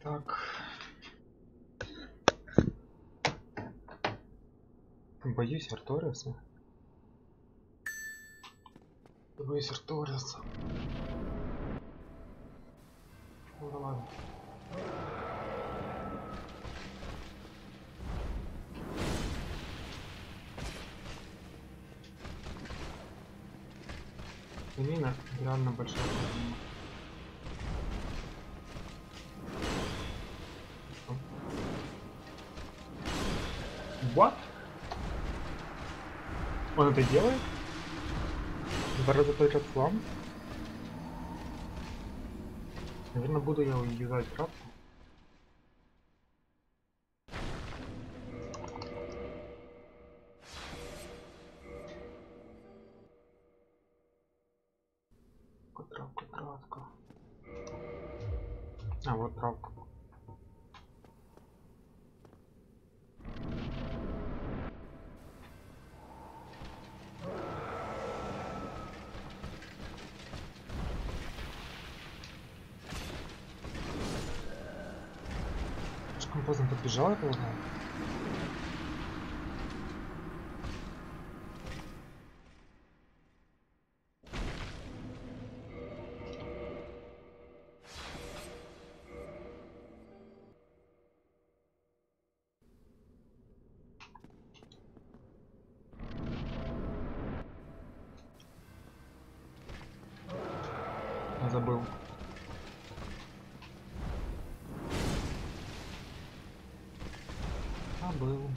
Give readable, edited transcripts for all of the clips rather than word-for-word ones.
Так. Боюсь Арториса. Боюсь Арториса. Ну да ладно. Мина реально большая проблема. What? Он это делает? Два раза только флам? Наверное, буду я юзать травку. Травка. А, вот травка. Слишком поздно подбежал, я полагаю. Забыл. Забыл.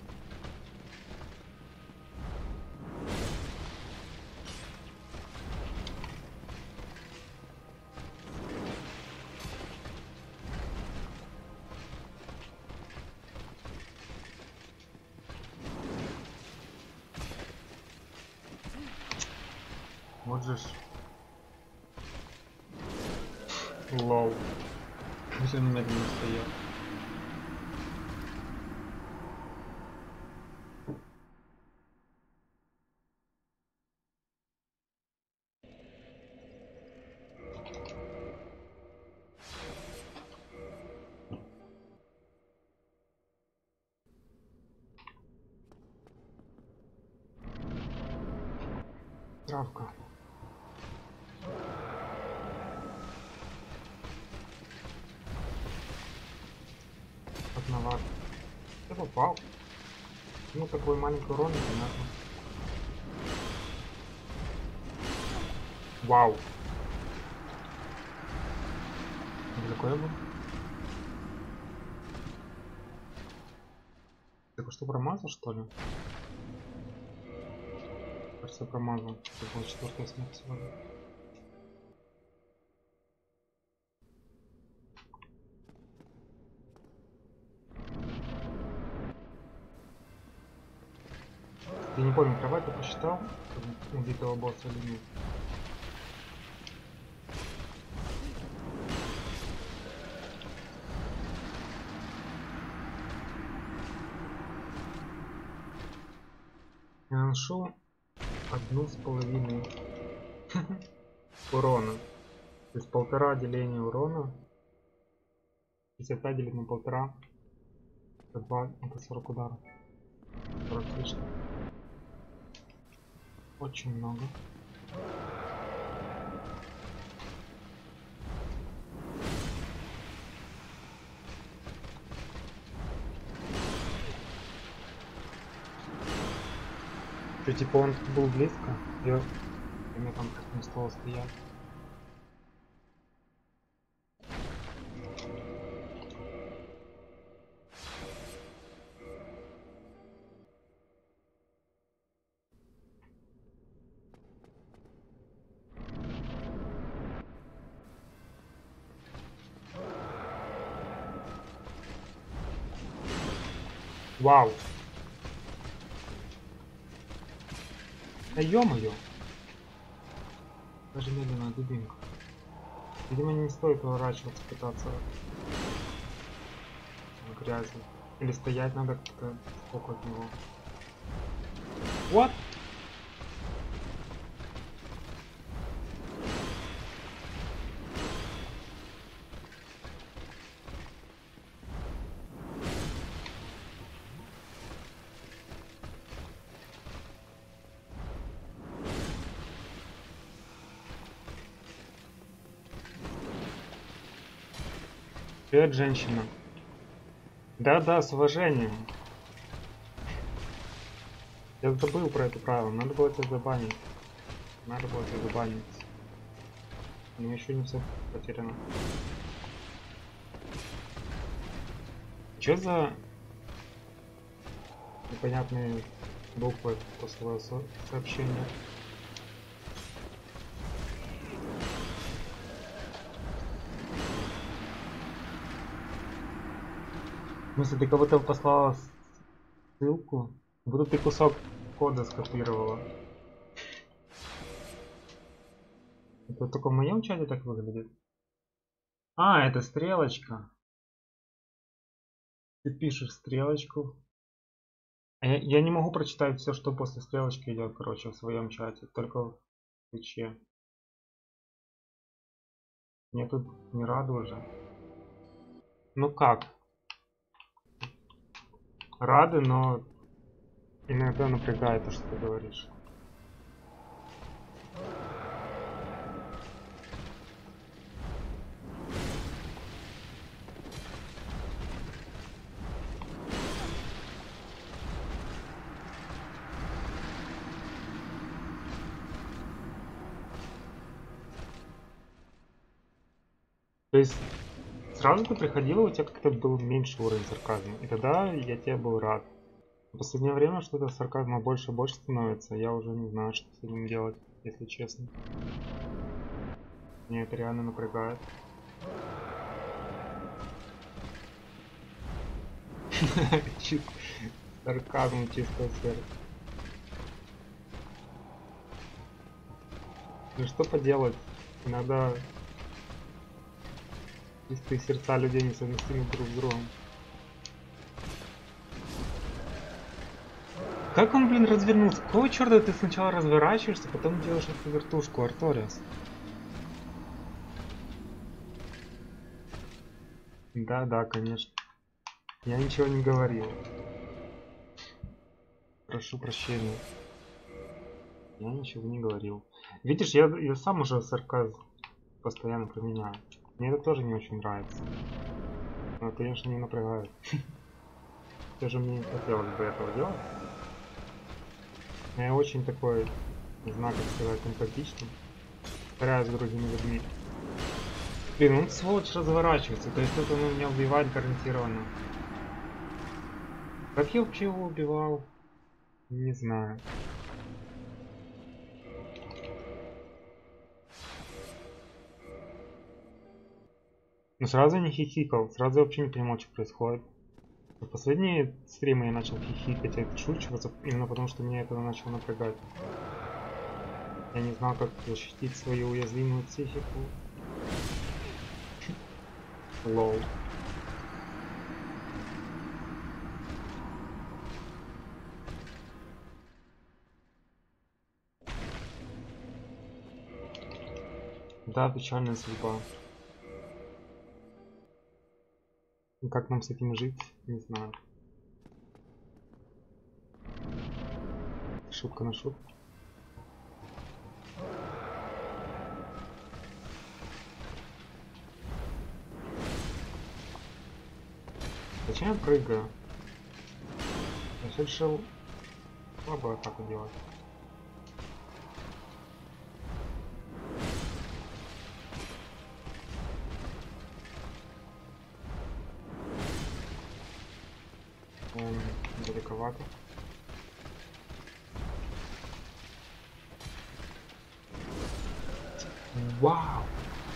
Вот же ж. Лол. Все медленно стоят. Травка. Одновато. Ты попал. Ну такой маленький урон, понятно. Вау. Далеко я был? Ты что, промазал, что ли? Кажется, промазал. Это была 4-я смерть сегодня. Я не помню, кровать я посчитал, как убитого босса или нет. Я нашел 1,5 урона. То есть 1,5 деления урона. 55 делить на 1,5. Это 2, это 40 ударов. 40 с лишним. Очень много. Что, типа он был близко, и мне там просто не стало стоять. Вау! Да ё-моё! Даже медленная дубинка. Видимо, не стоит уворачиваться, пытаться в грязи. Или стоять надо как-то сбоку от него. Вот! Привет, женщина. Да-да, с уважением. Я забыл про это правило. Надо было тебя забанить. Надо было тебя забанить. Но еще не все потеряно. Чё за непонятные буквы после сообщения? В смысле, ты кого-то послала ссылку? Будто ты кусок кода скопировала. Это только в моем чате так выглядит? А, это стрелочка. Ты пишешь стрелочку. Я не могу прочитать все, что после стрелочки идет, короче, в своем чате. Только в Твиче. Мне тут не рады уже. Ну как? Рады, но иногда напрягает то, что ты говоришь. То есть сразу ты приходила, у тебя как-то был меньше уровень сарказма. И тогда я тебе был рад. В последнее время что-то сарказма больше и больше становится. Я уже не знаю, что с этим делать, если честно. Меня это реально напрягает. Сарказм чистого сердца. Ну что поделать? Иногда чистые сердца людей несовместимы друг с другом. Как он, блин, развернулся? Какого черта ты сначала разворачиваешься, потом делаешь эту вертушку, Арториас? Да, конечно. Я ничего не говорил. Прошу прощения. Я ничего не говорил. Видишь, я сам уже сарказм постоянно применяю. Мне это тоже не очень нравится. Но, конечно, не напрягает. Даже мне не хотелось бы этого делать. Я очень такой, не знаю, как сказать, эмпатичный. Стараюсь с другими людьми. Блин, он сволочь разворачивается, то есть это он меня убивает гарантированно. Как я вообще его убивал? Не знаю. Но сразу не хихикал, сразу вообще не понимал, что происходит. В последние стримы я начал хихикать и отшучиваться, именно потому что меня это начало напрягать. Я не знал, как защитить свою уязвимую психику. Лол. Да, печальная судьба. И как нам с этим жить, не знаю. Шутка на шутку. Зачем я прыгаю? Я все решил слабую атаку делать. Далековато. Вау!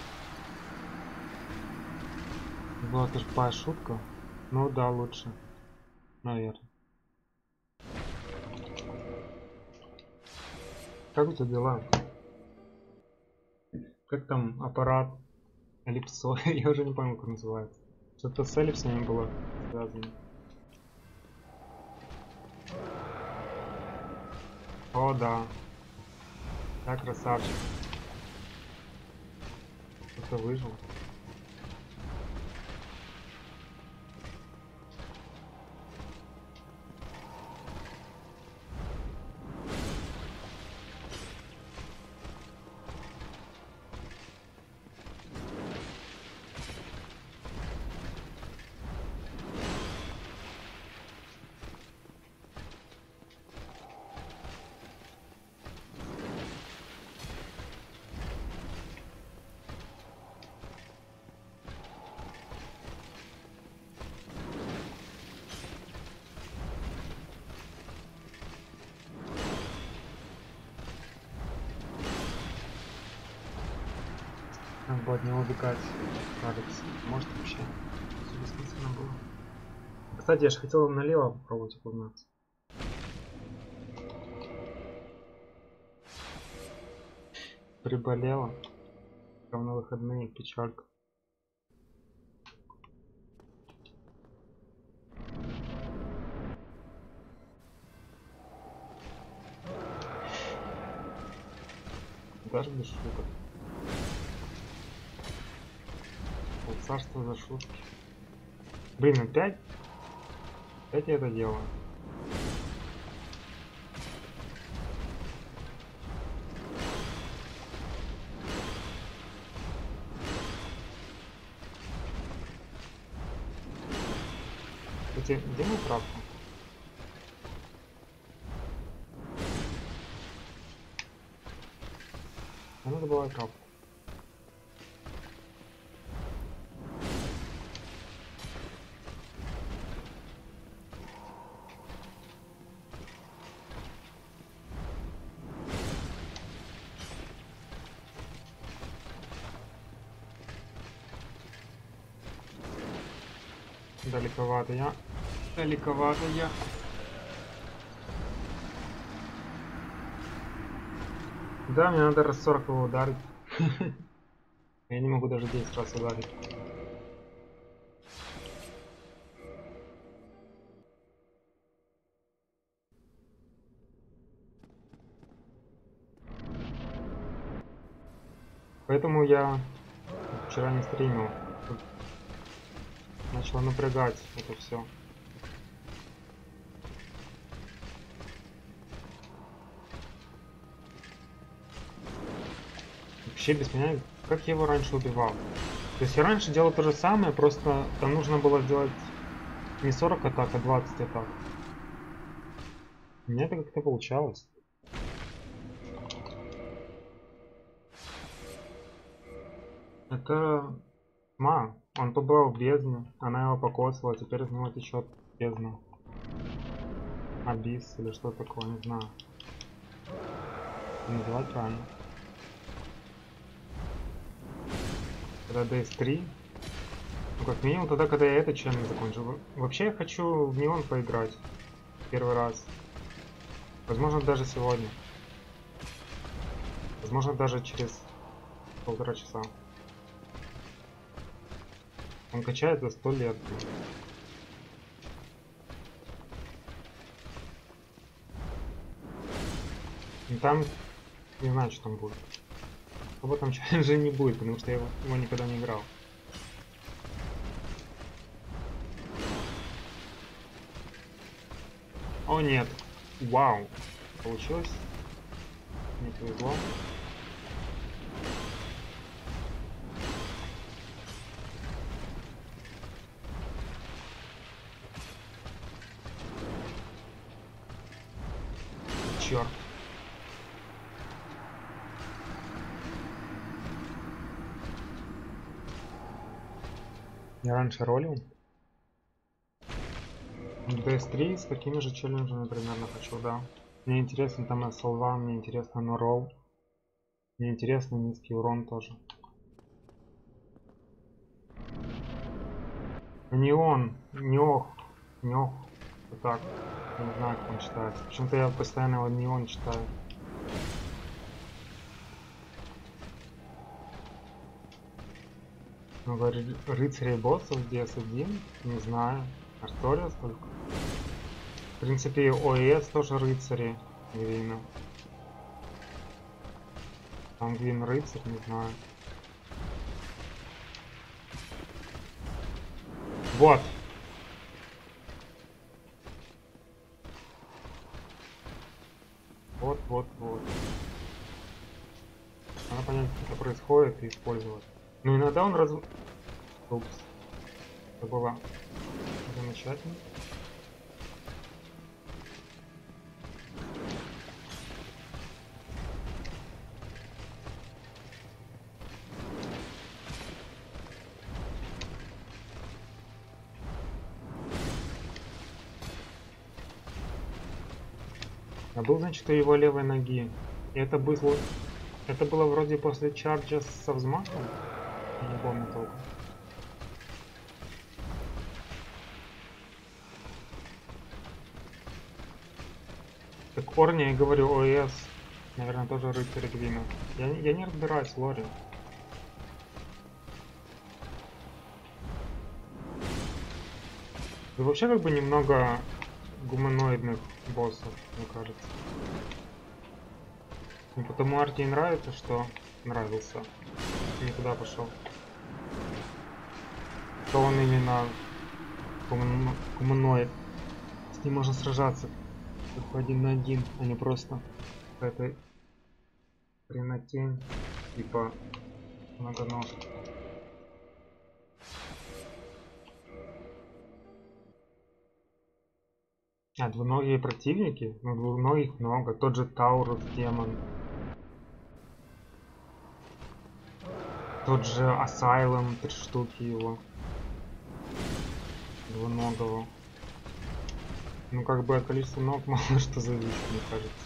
Была тупая шутка. Ну да, лучше. Наверное. Как у тебя дела? Как там аппарат? Эллипсо? Я уже не помню, как называется. Что-то с эллипсами было связано. О, да. Да, красавчик. Кто-то выжил. Надо было от него убегать, кажется. Может вообще. Все бессмысленно было. Кстати, я же хотел налево попробовать уклоняться. Приболела. Там на выходные печалька. Даже без шуток. Вот царство за шутки. Блин, опять я это делаю. Кстати, где мой правка? Мне надо было правку. Далековато я. Далековато я. Да, мне надо раз 40 его ударить. Я не могу даже 10 раз ударить. Поэтому я вчера не стримил. Начал напрягать это все. Вообще без меня, как я его раньше убивал. То есть я раньше делал то же самое, просто там нужно было сделать не 40 атак, а 20 атак. У меня это как-то получалось. Это тьма. Он побывал в бездне, она его покосила, теперь из него течет бездна. Абисс или что такое, не знаю. Называть правильно. Когда DS3. Ну как минимум тогда, когда я этот челлендж закончил. Вообще я хочу в Неон поиграть. Первый раз. Возможно даже сегодня. Возможно даже через 1,5 часа. Он качает за 100 лет. И там не знаю, что там будет. Об этом челлендже не будет, потому что я его никогда не играл. О нет. Вау. Получилось. Не повезло. Черт. Я раньше ролил. DS3 с такими же челленджами примерно хочу, да. Мне интересно там SL2, мне интересно No Roll. Мне интересно низкий урон тоже. Неон, неох, неох. Вот так. Я не знаю, как он читается. Почему-то я постоянно его неон читаю. Много рыцарей боссов DS1, не знаю. Арториус только. В принципе, ОС тоже рыцари. Видно. Сангвин рыцарь, не знаю. Вот. Вот. Надо понять, как это происходит и использовать. Ну иногда он Упс. Это было замечательно. А был, значит, у его левой ноги. И это было вроде после чарджа со взмахом. Я не помню толком. Так Орни, я говорю, ОС, наверное, тоже рыцарь Гвина. Я не разбираюсь в лоре. И вообще как бы немного гуманоидных боссов, мне кажется. И потому Арти нравится, что нравился. Не туда пошел. То он именно гуманоид. С ним можно сражаться только 1 на 1, а не просто какая-то хренотень, типа многоножка. А, двуногие противники? Ну, двуногих много. Тот же Таурус, демон. Тот же Asylum, 3 штуки его. Двуногого. Ну, как бы от количества ног мало что зависит, мне кажется.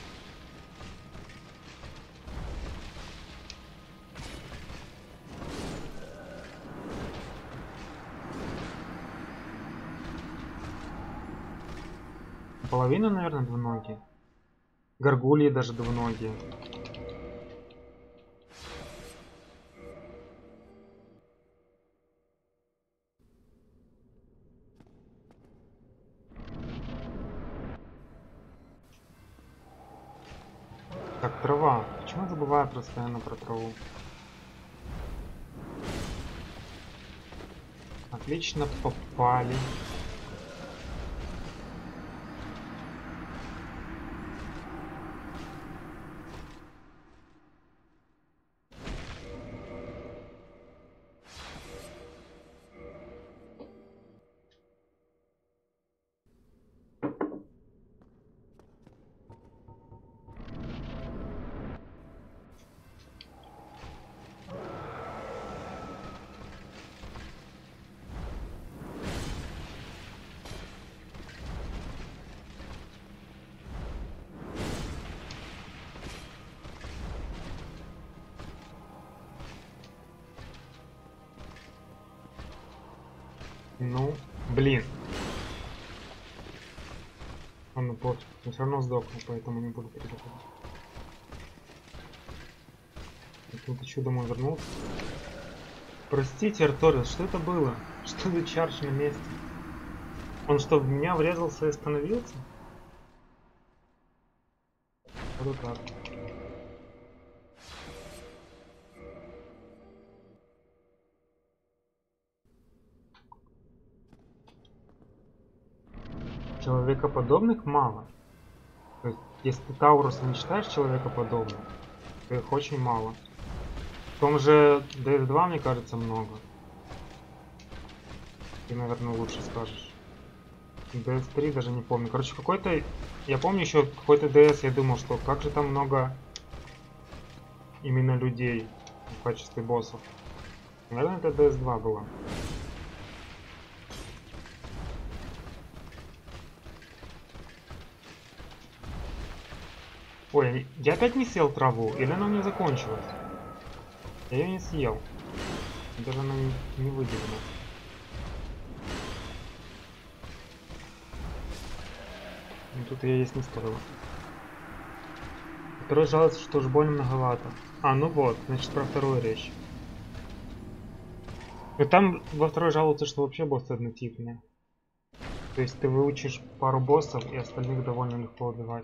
Половина, наверное, двуногие. Гаргульи даже двуногие. Так, трава. Почему я забываю постоянно про траву? Отлично попали. Ну, блин. Ну пофиг, я все равно сдохну, поэтому не буду переходить. Каким-то чудом он вернулся. Простите, Арторис, что это было? Что за чардж на месте? Он что, в меня врезался и остановился? Вот так. Человекоподобных мало. То есть, если ты Тауруса не считаешь человекоподобным, то их очень мало. В том же DS2, мне кажется, много. Ты, наверное, лучше скажешь. DS3 даже не помню. Короче, какой-то... Я помню еще какой-то DS, я думал, что как же там много именно людей в качестве боссов. Наверное, это DS2 было. Ой, я опять не съел траву, или она у меня закончилась? Я ее не съел. Даже она не выделена. Ну, тут я есть не стоило. Второй жалуется, что уж больно многовато. А, ну вот, значит про вторую речь. И там во второй жалуется, что вообще боссы однотипные. То есть ты выучишь пару боссов, и остальных довольно легко убивать.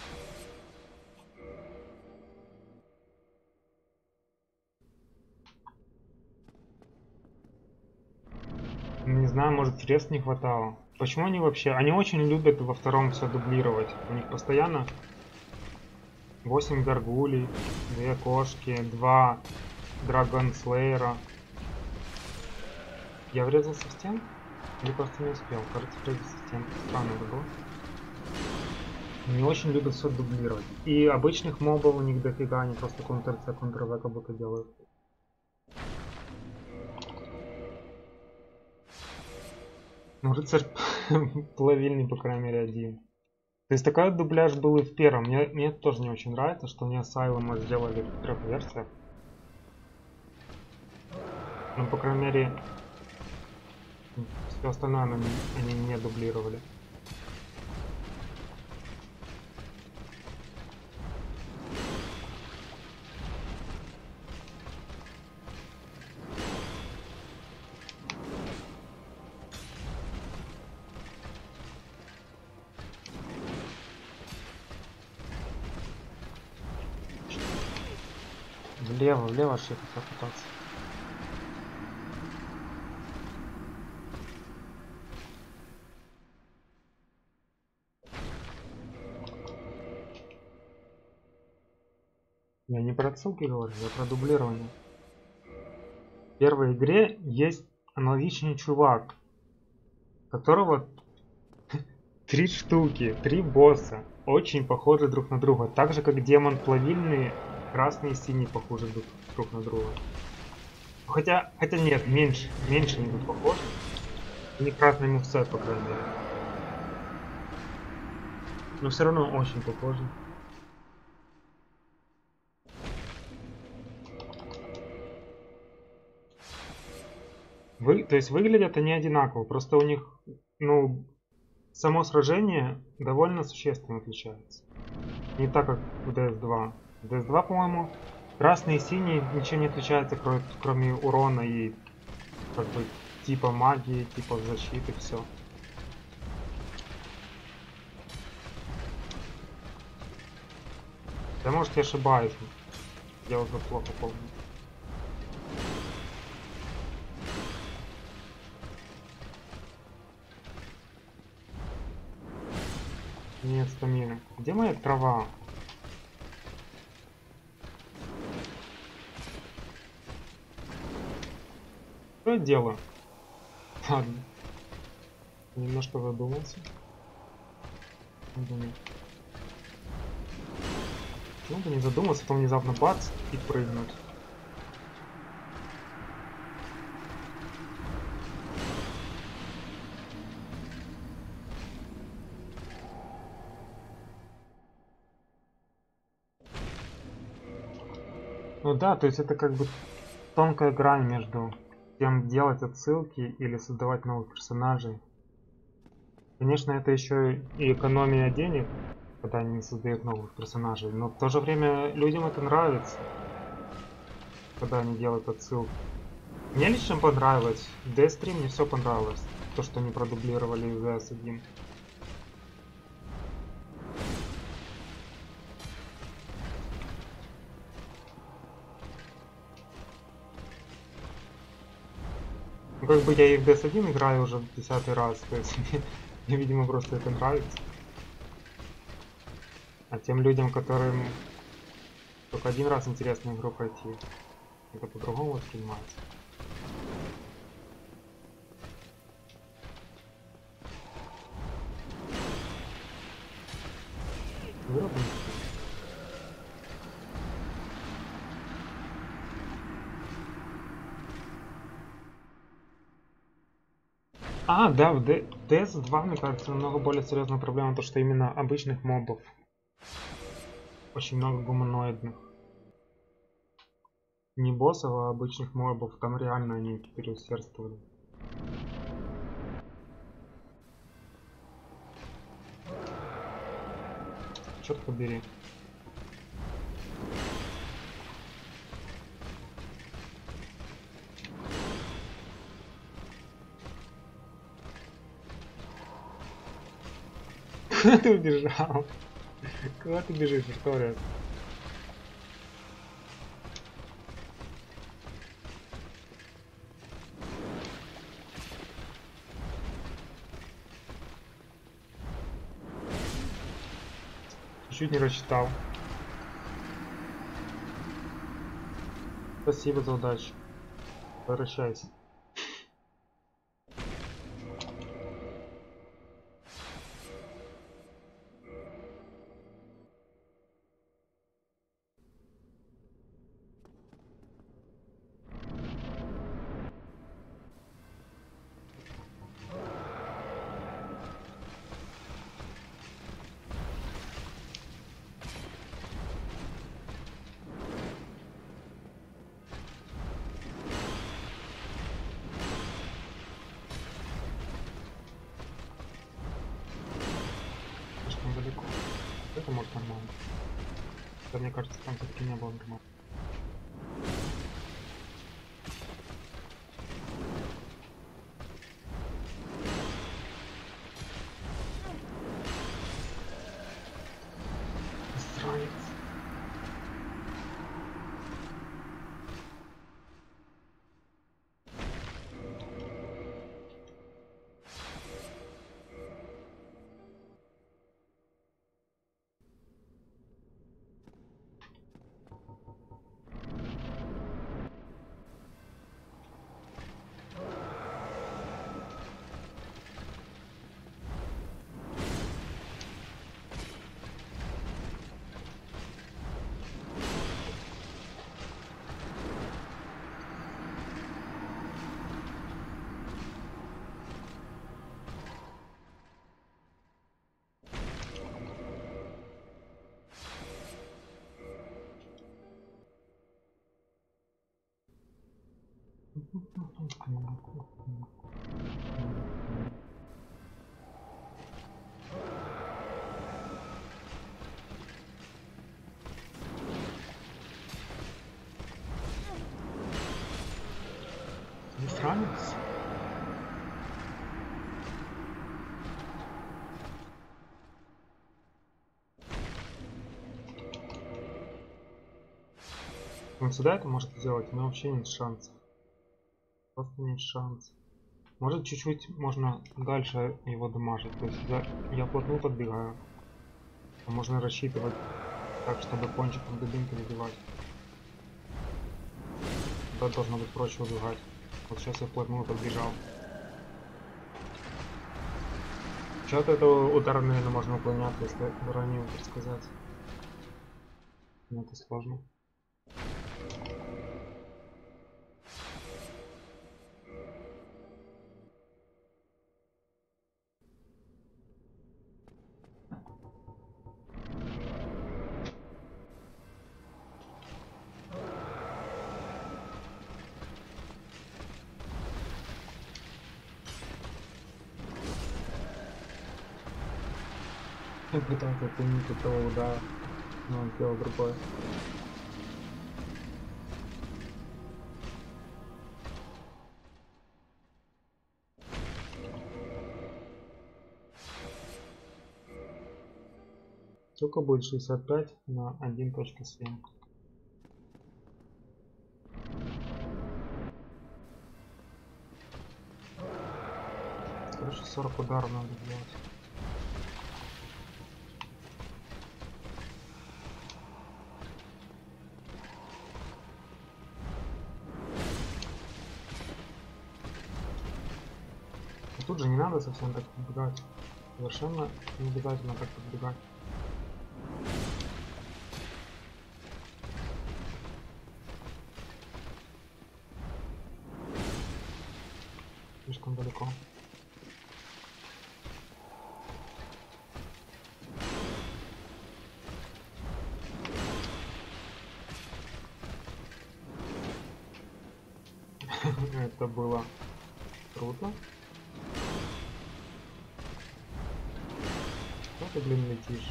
Не знаю, может средств не хватало. Почему они вообще... Они очень любят во втором все дублировать. У них постоянно 8 гаргулей, 2 кошки, 2 драгонслейера. Я врезался в стенку? Или просто не успел? Кажется, врезался в стенку. Странно это было. Они очень любят все дублировать. И обычных мобов у них дофига, они просто Ctrl-C, Ctrl-V как будто делают. Ну, рыцарь плавильный, по крайней мере, один. То есть такой дубляж был и в первом. Мне это тоже не очень нравится, что они Asylum сделали в 3 версиях. Ну, по крайней мере, все остальное они не дублировали. Влево шифт попытаться. Я не про отсылки говорю, я про дублирование. В первой игре есть аналогичный чувак, которого 3 штуки, 3 босса, очень похожи друг на друга. Так же, как демон плавильный, красный и синий похожи друг на друга. Хотя нет, меньше они тут похожи. Не красный мувсет, по крайней мере. Но все равно очень похожи. То есть выглядят они одинаково, просто у них, ну, само сражение довольно существенно отличается. Не так, как в DS2. В DS2, по-моему, красный и синий ничего не отличается, кроме урона и как бы типа магии, типа защиты, все. Да, может, я ошибаюсь. Я уже плохо помню. Нет стамины. Где моя трава? Что я делаю? Ладно. Немножко задумался. Почему бы не задуматься, потом внезапно бац и прыгнуть. Ну да, то есть это как бы тонкая грань между тем, делать отсылки или создавать новых персонажей. Конечно, это еще и экономия денег, когда они создают новых персонажей, но в то же время людям это нравится, когда они делают отсылки. Мне лично понравилось. В DS3 мне все понравилось. То, что они продублировали из DS1. Ну, как бы я и в DS1 играю уже в 10-й раз, то есть мне, видимо, просто это нравится. А тем людям, которым только один раз интересно игру пройти, это по-другому воспринимается. Вырубим. А, да, в DS2, мне кажется, намного более серьезная проблема, то что именно обычных мобов. Очень много гуманоидных. Не боссов, а обычных мобов. Там реально они переусердствовали. Черт побери. Куда ты убежал? Куда ты бежишь, Виктория? Чуть не рассчитал. Спасибо за удачу. Возвращайся. далеко. Это может нормально. Да, мне кажется, там все-таки не было нормально. Странец. Засранец. Он сюда это может сделать, но вообще нет шансов. Просто нет шансов. Может чуть-чуть можно дальше его дамажить. То есть я вплотную подбегаю. А можно рассчитывать так, чтобы кончиком дубинки выбивать. Да, должно быть проще убегать. Вот сейчас я вплотную подбежал. Что-то этого удара, наверное, можно уклоняться, если заранее предсказать. Но это сложно. Я пытался отклонить от того удара, но он сделал другое. Сколько будет 65 на 1.7? Короче, 40 ударов надо делать. Тут же не надо совсем так подбегать. Совершенно не обязательно так подбегать. Слишком далеко. Это было круто. Что ты, блин, летишь?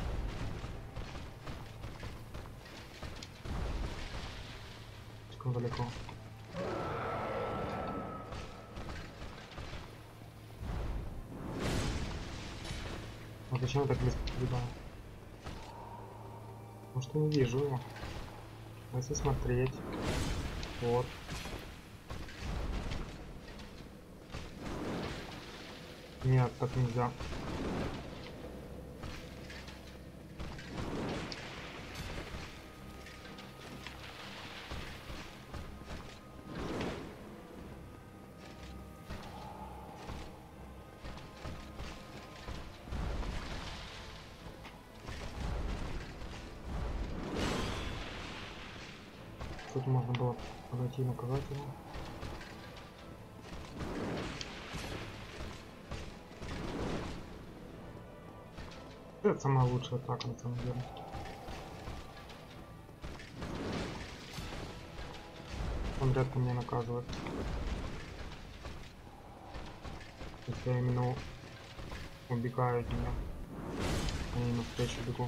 Слишком далеко. Вот зачем я так близко подбегаю? Потому что не вижу его. Если смотреть. Вот. Нет, так нельзя. Тут можно было подойти и наказать его. Это самая лучшая атака на самом деле. Он редко меня наказывает. Если я именно убегаю от него. Я им навстречу бегу.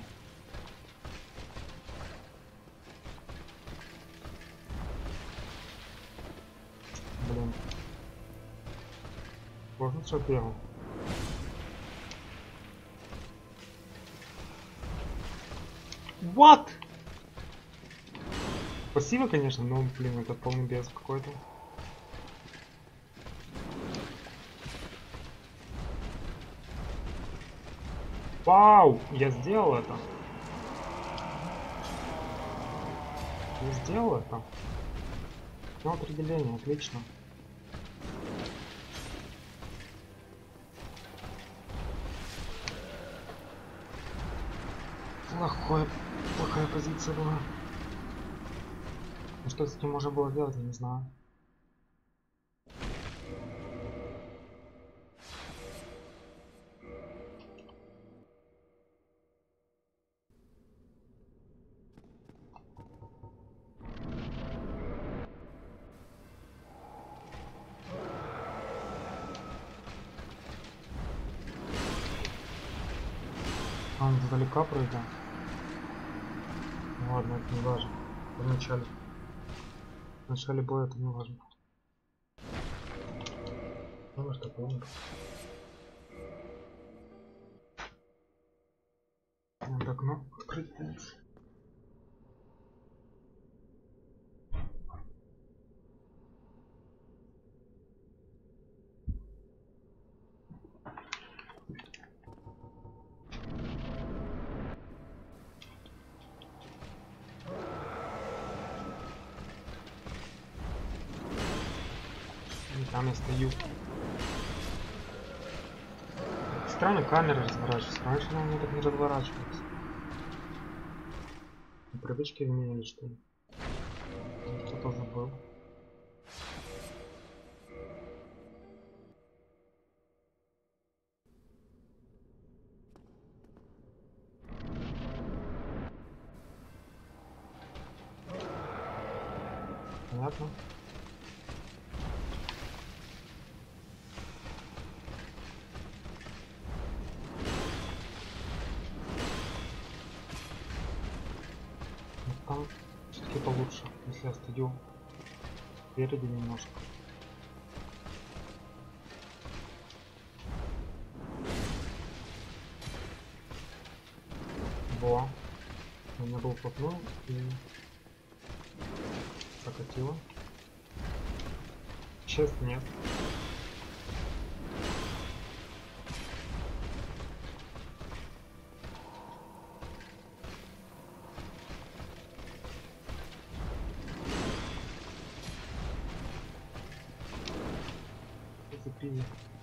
Блин. Можно что бегал? What? Спасибо, конечно, но, блин, это полный без какой-то. Вау! Я сделал это. Я сделал это. Ну, определение, отлично. Плохая позиция была. Ну, что с этим можно было делать, я не знаю. А он издалека прыгал. Ну ладно, это не важно. В начале боя это не важно. Ну что помню. Надо окно открыть. И там я стою. Странно, камера разворачивается. Раньше она мне так не разворачивалась. Привычки изменили, что ли? Что-то забыл. Понятно. Там все-таки получше, если я стою спереди немножко. Во. У меня был вплотную и закатило. Сейчас нет. Запили.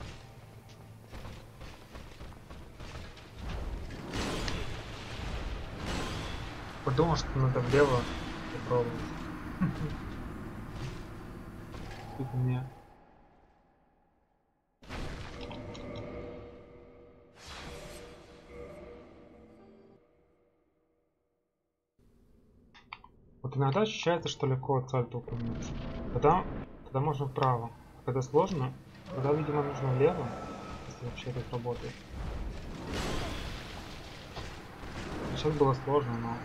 Подумал, что надо влево попробовать. Тут мне. Вот иногда ощущается, что легко от сальто уклониться. Тогда можно вправо. Когда сложно, тогда, видимо, нужно влево, если вообще это работает. Сейчас было сложно, но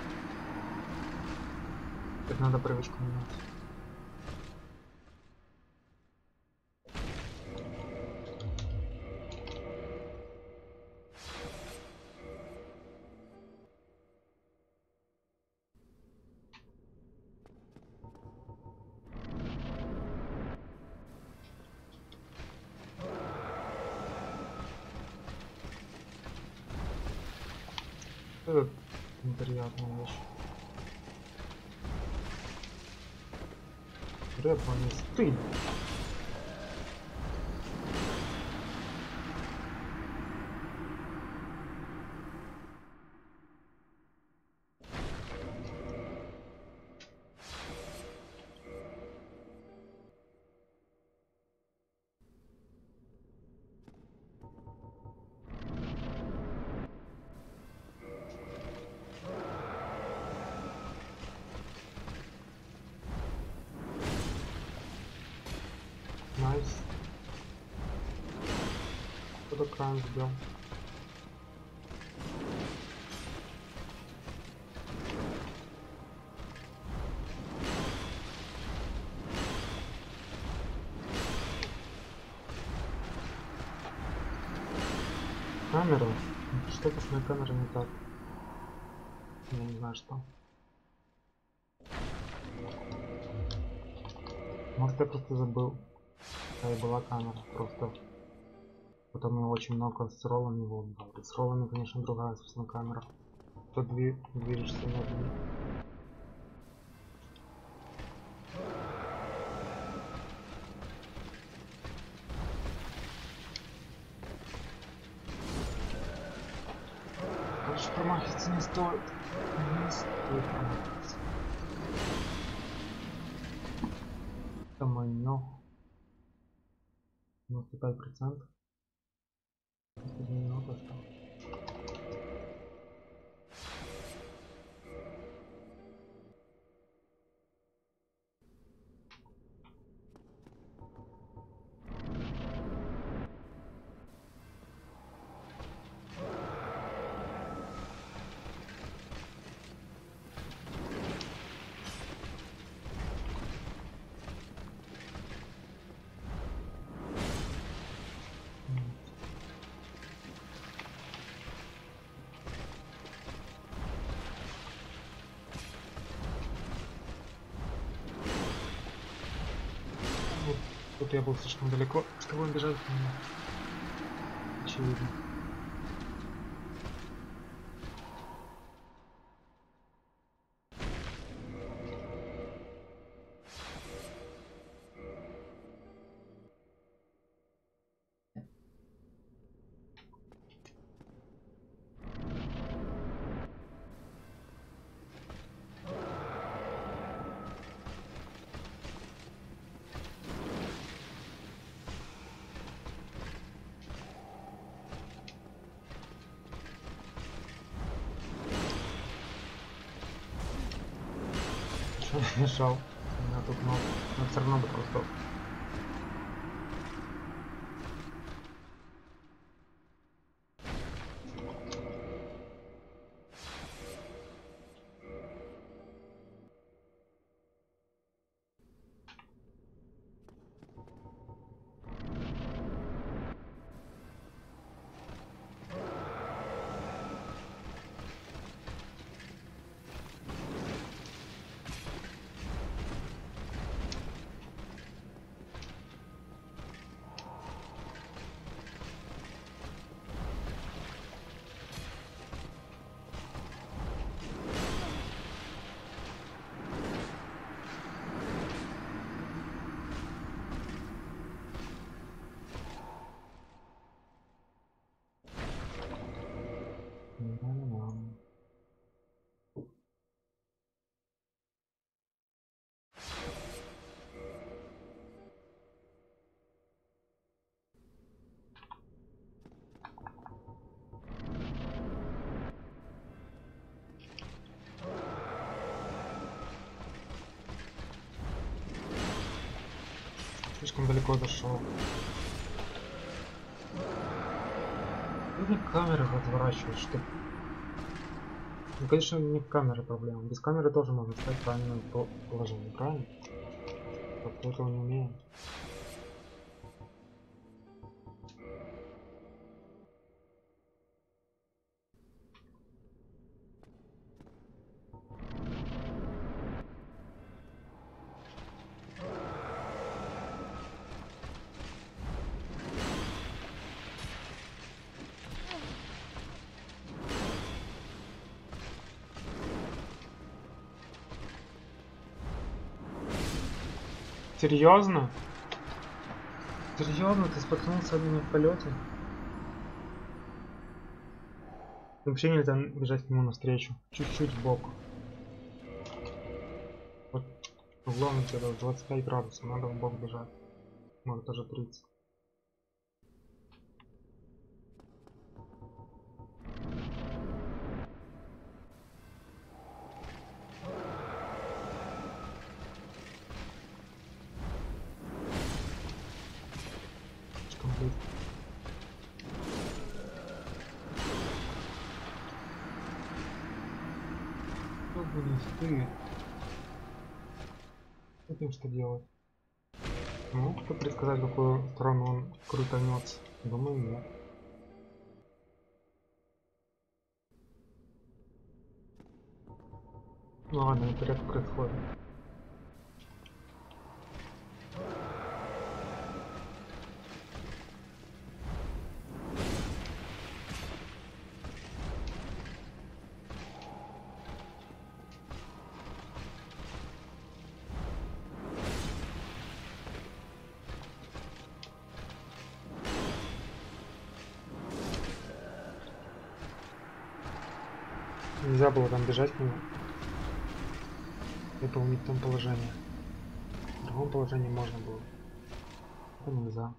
так надо привычку менять. Это неприятная вещь. Рэп, он не стынь. Найс. Кто-то кран сбил. камеры. Что-то с моей камерой не так. Я не знаю что. Может я просто забыл, какая была камера. Просто потом я очень много с роллами его брал. И с роллами, конечно, другая, собственно, камера. Тут движешься медленнее. Короче, промахиваться не стоит. Не стоит промахиваться. Это мой но. 95%. 1 минута осталось. Тут я был слишком далеко, чтобы бежать к нему. Очевидно. Мешал. У меня тут много. Но все равно бы просто. Слишком далеко зашел. Мне камеры разворачивать, что. Ну, конечно, не в камере проблема. Без камеры тоже можно стать в правильном положении, правильно? Вот этого не умеем. Серьезно? Серьезно, ты споткнулся от меня в полете? Вообще нельзя бежать к нему навстречу. Чуть-чуть сбоку. Вот углом где-то 25 градусов, надо в бок бежать. Может даже 30. Слишком близко. Что будет ты? Этим что делать? Ну, кто предсказать, в какую сторону он крутанется? Думаю, нет. Ну ладно, это редко происходит. Нельзя было там бежать к нему. Это не в том положении. В другом положении можно было. Это нельзя.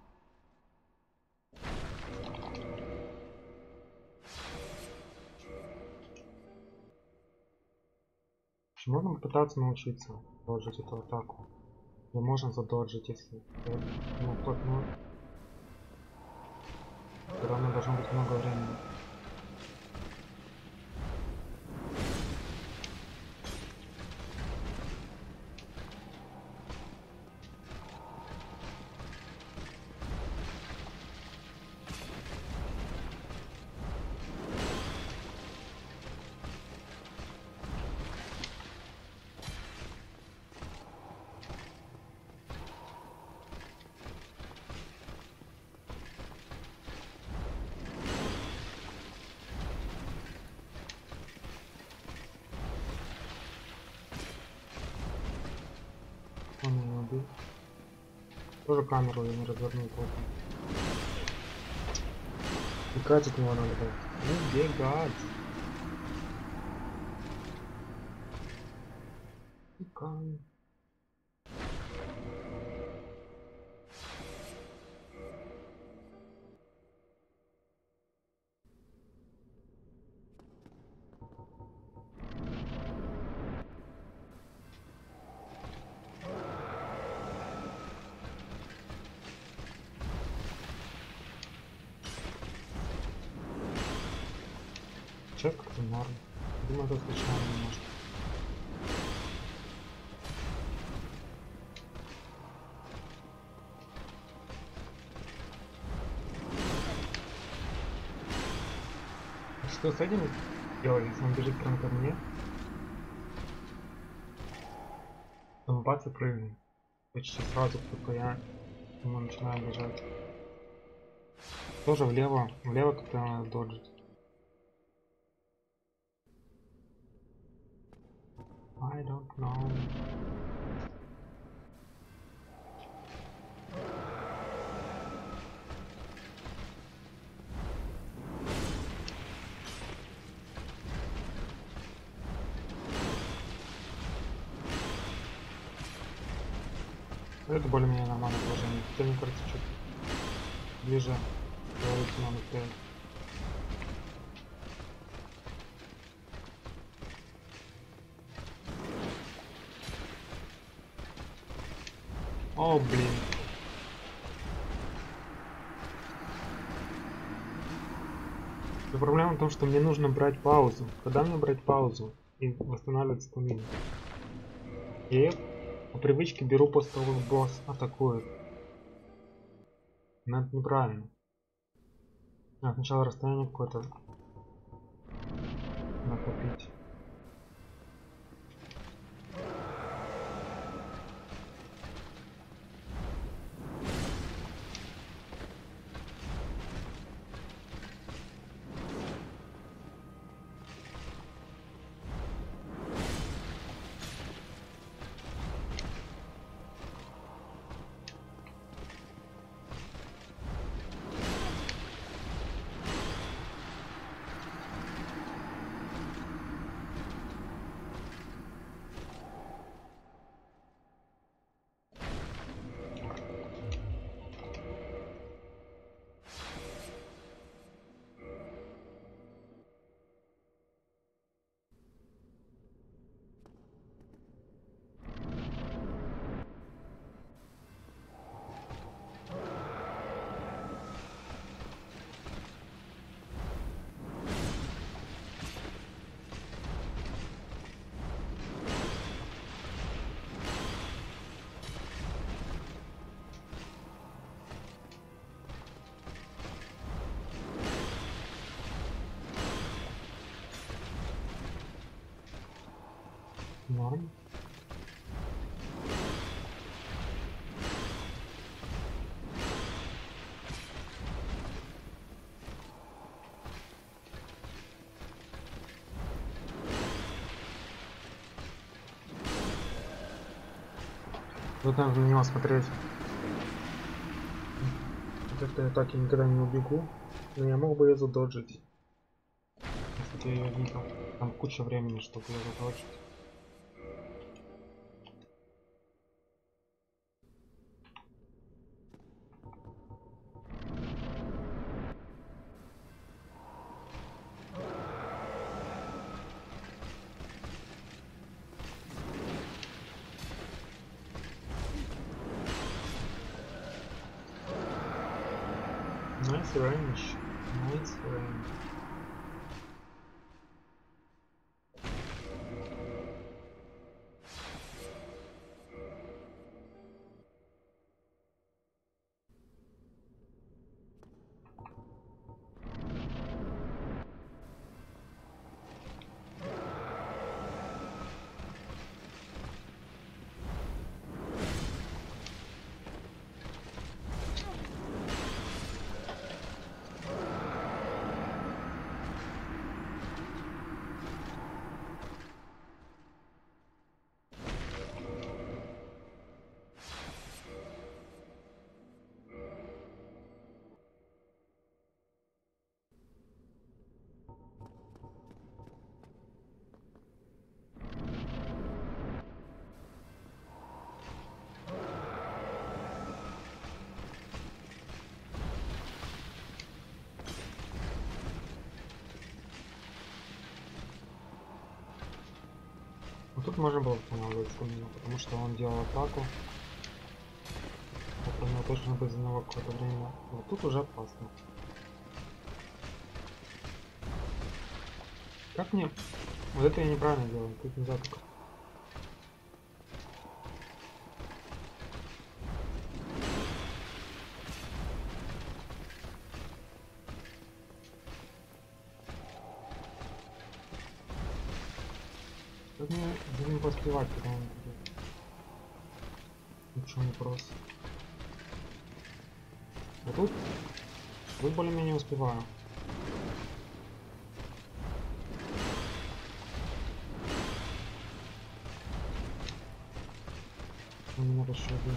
Можно попытаться научиться доджить эту атаку. Или можно задоджить, если ну, вплотную. Все равно должно быть много времени. Он меня убил. Тоже камеру я не развернул толком. Бегать от него надо было. Ну, бегать. Бегай. Человек как-то норм. Думаю, это случайно немножко. Что с этим делать, если он бежит прямо ко мне? Он бац и прыгнет. Почти сразу, как только я ему начинаю бежать. Тоже влево как-то надо доджить. I don't know. Это более-менее нормальное положение. Хотя, мне кажется, чуть ближе говорить надо вперед. О, блин. Но проблема в том, что мне нужно брать паузу. Когда мне брать паузу и восстанавливать стамину? Я по привычке беру после того, как босс атакует. Но это неправильно. Надо сначала расстояние какое-то накопить. Норм. Вот надо на него смотреть. Вот это я так и никогда не убегу. Но я мог бы ее задоджить. Если бы я ее видел. Там куча времени, чтобы ее задоджить. Nice range. Nice range. Вот тут можно было останавливаться у него, потому что он делал атаку. Это у него точно быть за него какое-то время. Вот тут уже опасно. Как мне? Вот это я неправильно делаю. Тут нельзя только. Как мне за ним поспевать, когда он будет? Ничего не просто. А тут более-менее успеваю. У меня почти убил.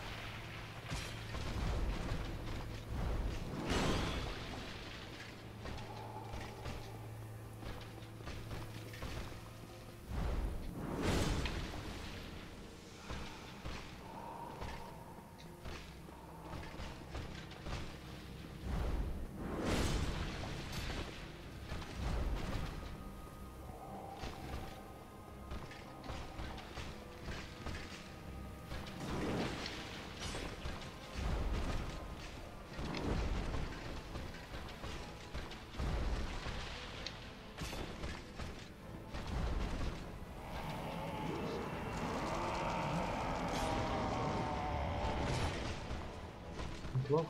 Неплохо.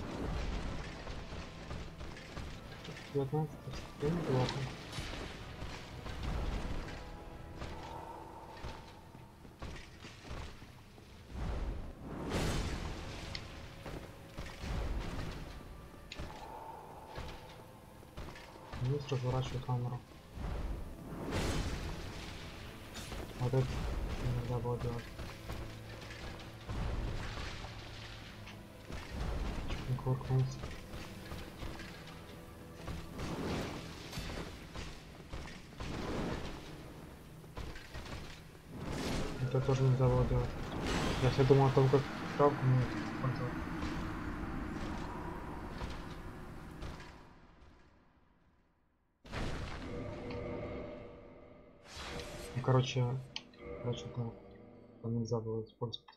19, это неплохо. Минус разворачиваю камеру. Вот это нельзя было делать. Чуть не кувыркнулся. Это тоже нельзя было делать. Я все думал о том, как травку мне использовать. Ну, короче, да, там нельзя было использовать.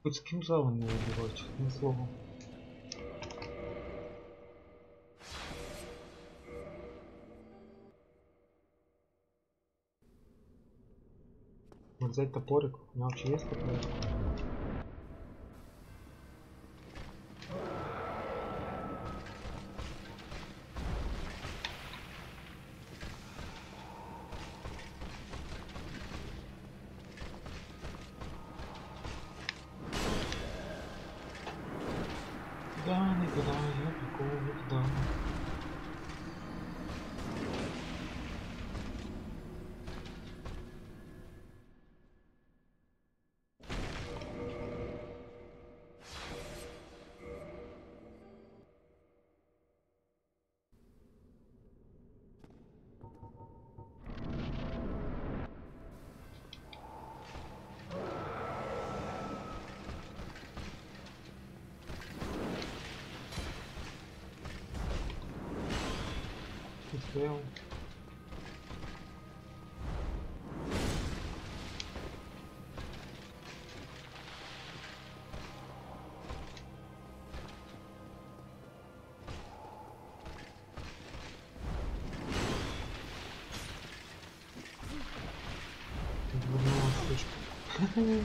Хоть с кинжалом не убивать, честным словом. Вот взять топорик. У меня вообще есть топорик? Да, не туда, я прикол, не туда. Успел. Вернула слишком.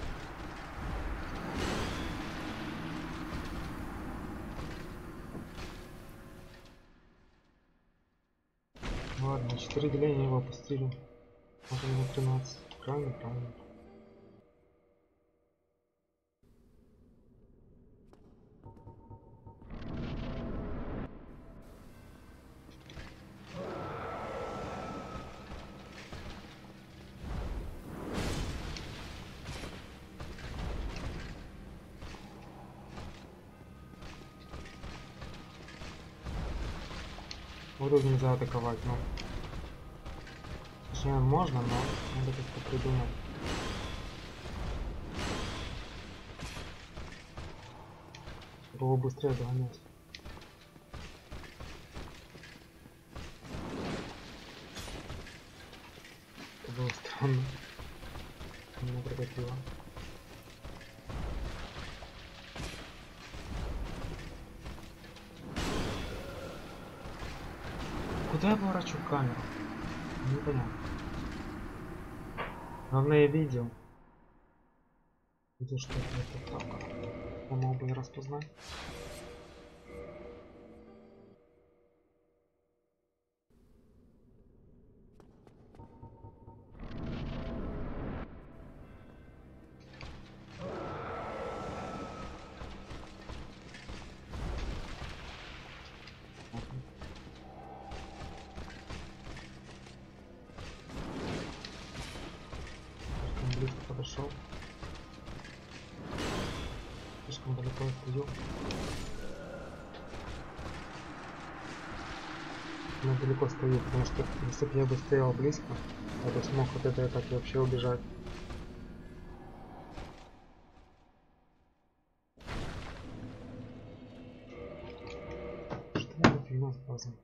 Ладно, 4 деления его опустили. Можем на 13. Правильно, правильно. Вот тут нельзя атаковать, но... Точнее, можно, но надо как-то придумать. Чтобы его быстрее догонять. Это было странно. Меня прокатило. Куда я поворачиваю камеру? Непонятно. Главное, я видел. Видел, что это так. Я мог бы и распознать. Слишком близко подошел. Слишком далеко отстаю. Я далеко стою, потому что если бы я бы стоял близко, я бы смог от этой атаки вообще убежать. Что это за фигня с базой?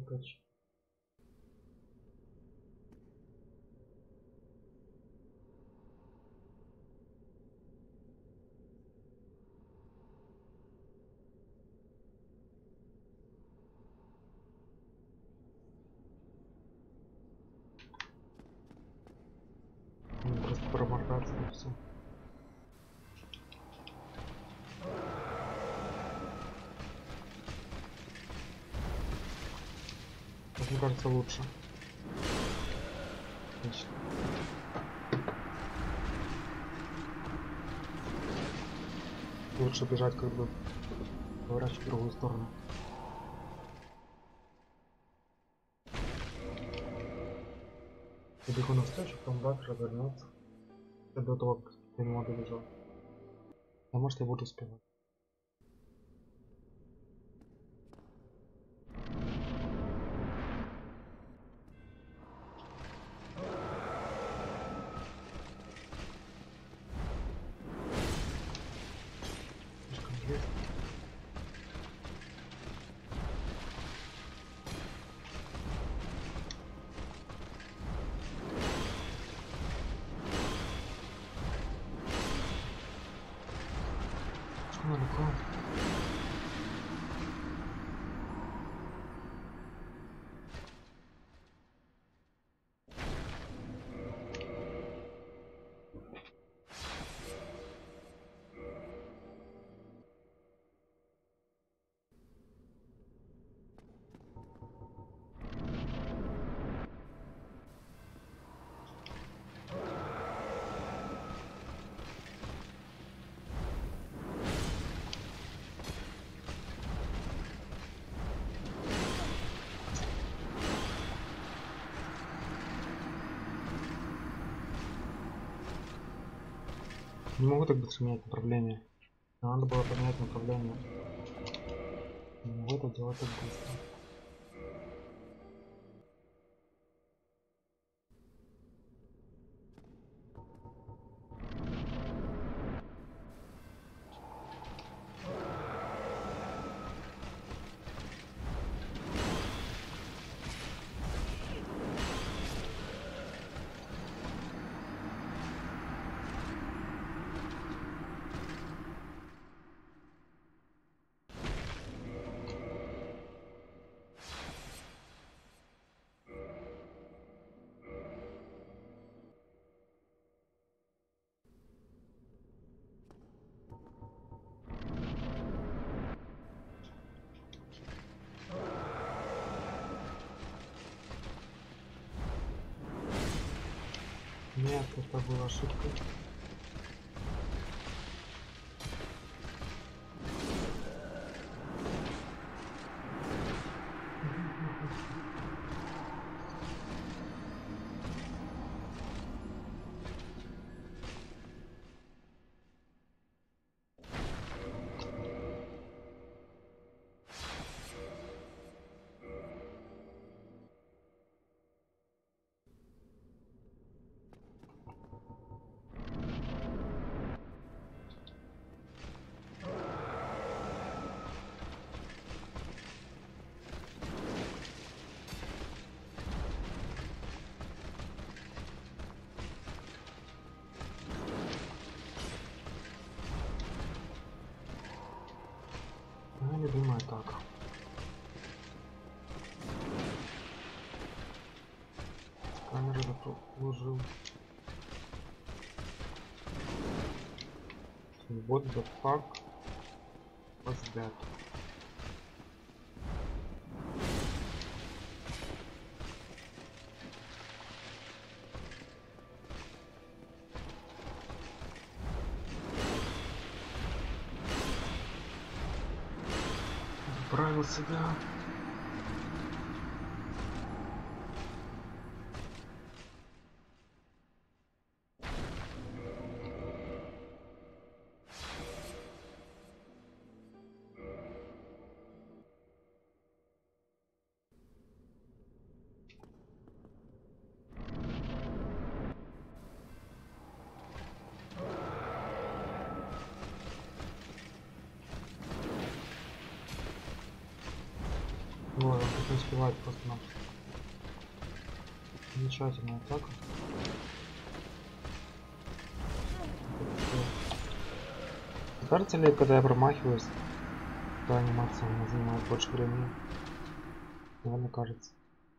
прочь. Просто проморгаться и все. Мне кажется, лучше. Отлично. Лучше бежать, как бы поворачивать в другую сторону. Я бегу навстречу, потом дальше развернется. До того, как до него добежал. А может, я буду успевать. Слишком близко. Слишком далеко. Не могу так быстро менять направление. Надо было поменять направление. Не могу это делать так быстро. Нет, это была ошибка. Моя любимая атака. Камеру заложил. What the fuck was that? Правил себя. Вот, он тут не успевает просто нам. Замечательная атака. Кажется ли, когда я промахиваюсь, то анимация у меня занимает больше времени? Наверное, кажется.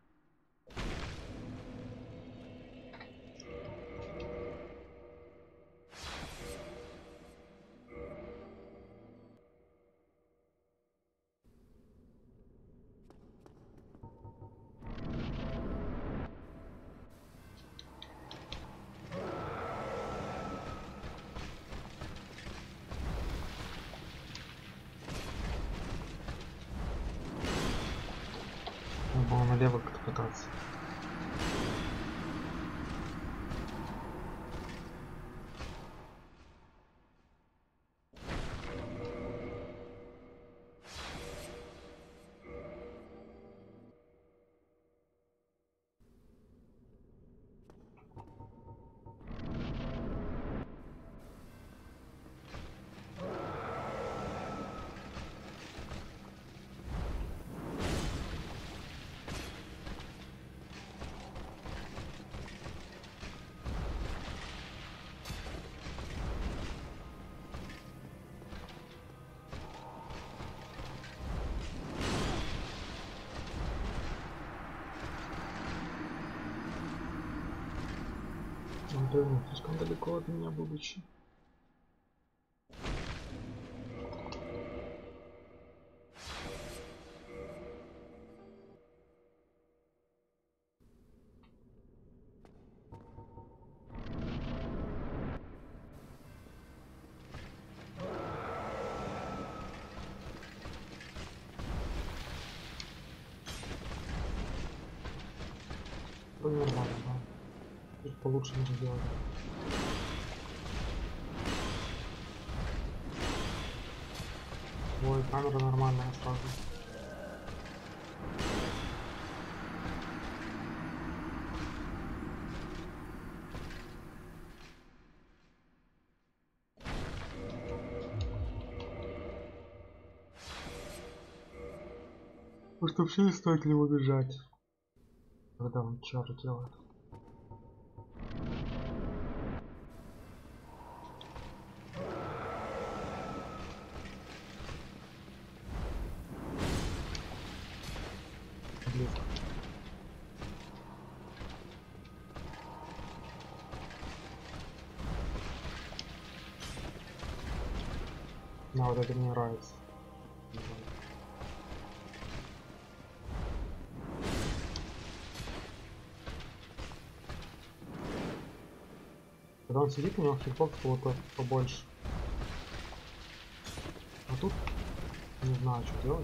Надо было налево как-то пытаться. Он прыгнул слишком далеко от меня, будучи. Ну, нормально, да. Чуть получше нужно делать. Ой, камера нормальная сразу. Может, вообще не стоит ли убежать, когда он чары делает? Близко. На, вот это мне нравится. Когда он сидит, у него хитбокс получается побольше. А тут не знаю, что делать.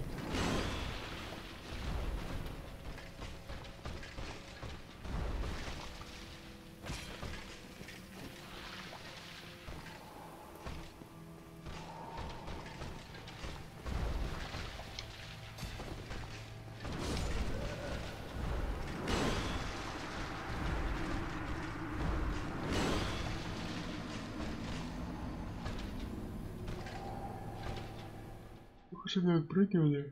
Хочет не отпрыгивали.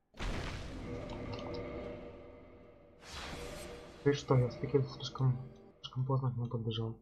Ты что, я спикер слишком поздно к нему подбежал.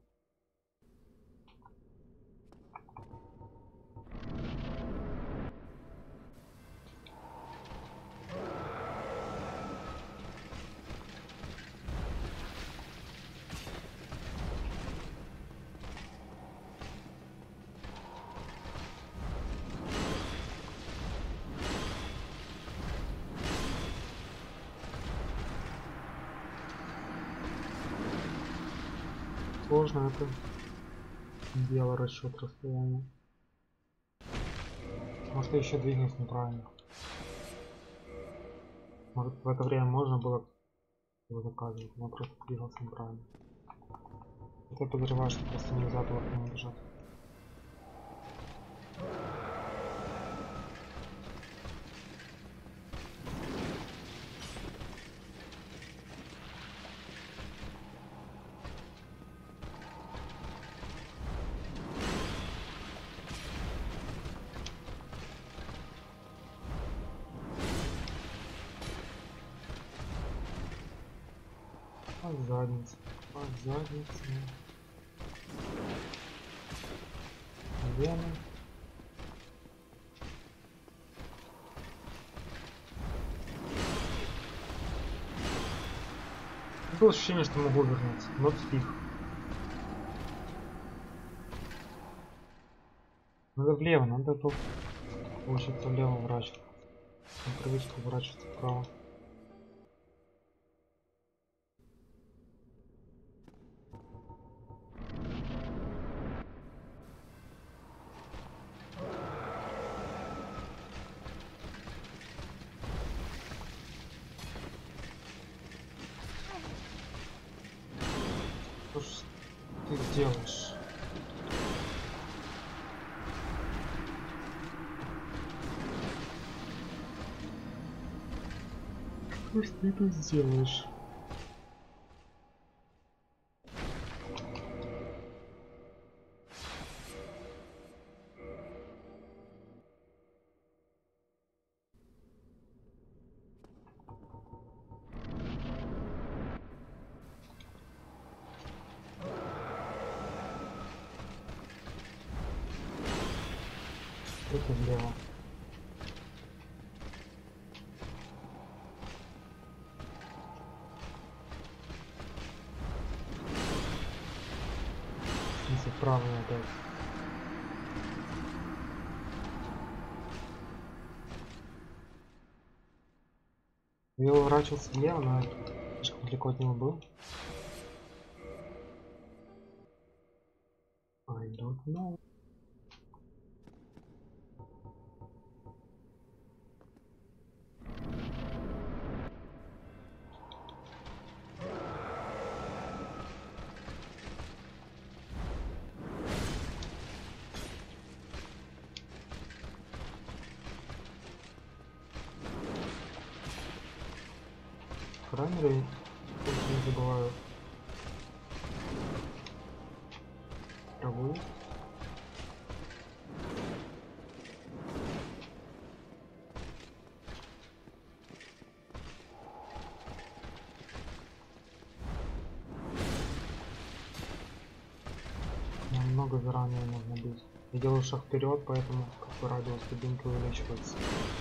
Сложно это дело, расчет расстояния. Может, я еще двигаюсь неправильно. Может, в это время можно было его заказывать, но я просто двигался неправильно. Я подозреваю, что просто нельзя было к нему бежать. Под задницу. Под задницу. Вены. Было ощущение, что могу вернуться, но фиг. Надо влево, надо тут получится влево вращаться. На привычку вращаться вправо. Что ж ты делаешь? Что ж ты тут сделаешь? Это влево. Если вправо опять. Я уворачивался влево, но слишком далеко от него был. I don't know. Раннеры, не забываю траву. Намного заранее нужно быть. Я делаю шаг вперед, поэтому как бы радиус дубинки увеличивается.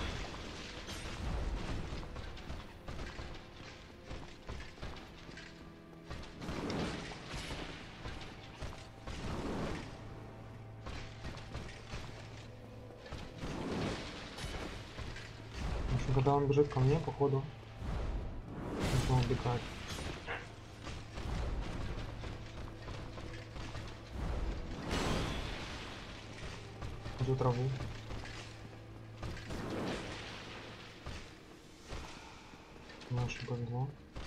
В общем, когда он бежит ко мне, походу, нужно убегать. Иду траву. Мне очень повезло.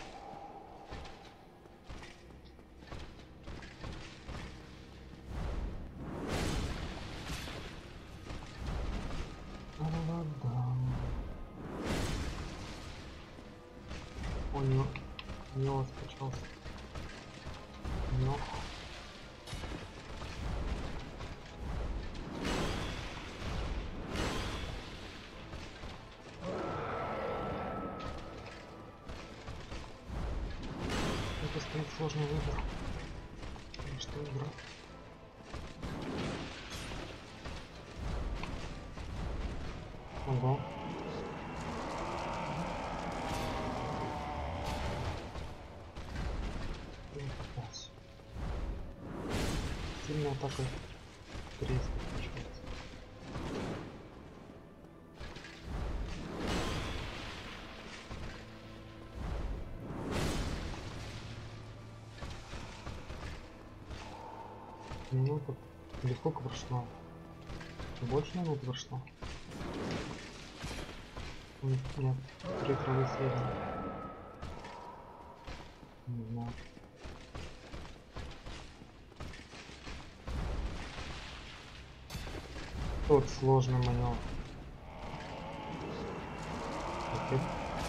Ой, не скачался. Но. Это стоит сложный выбор. И что игра? Ого. Сильная атака. 300 получается. Минута. Или сколько прошло? Больше минут прошло? Нет, 3 травы съедено. Не знаю. Тот сложный маневр. Окей.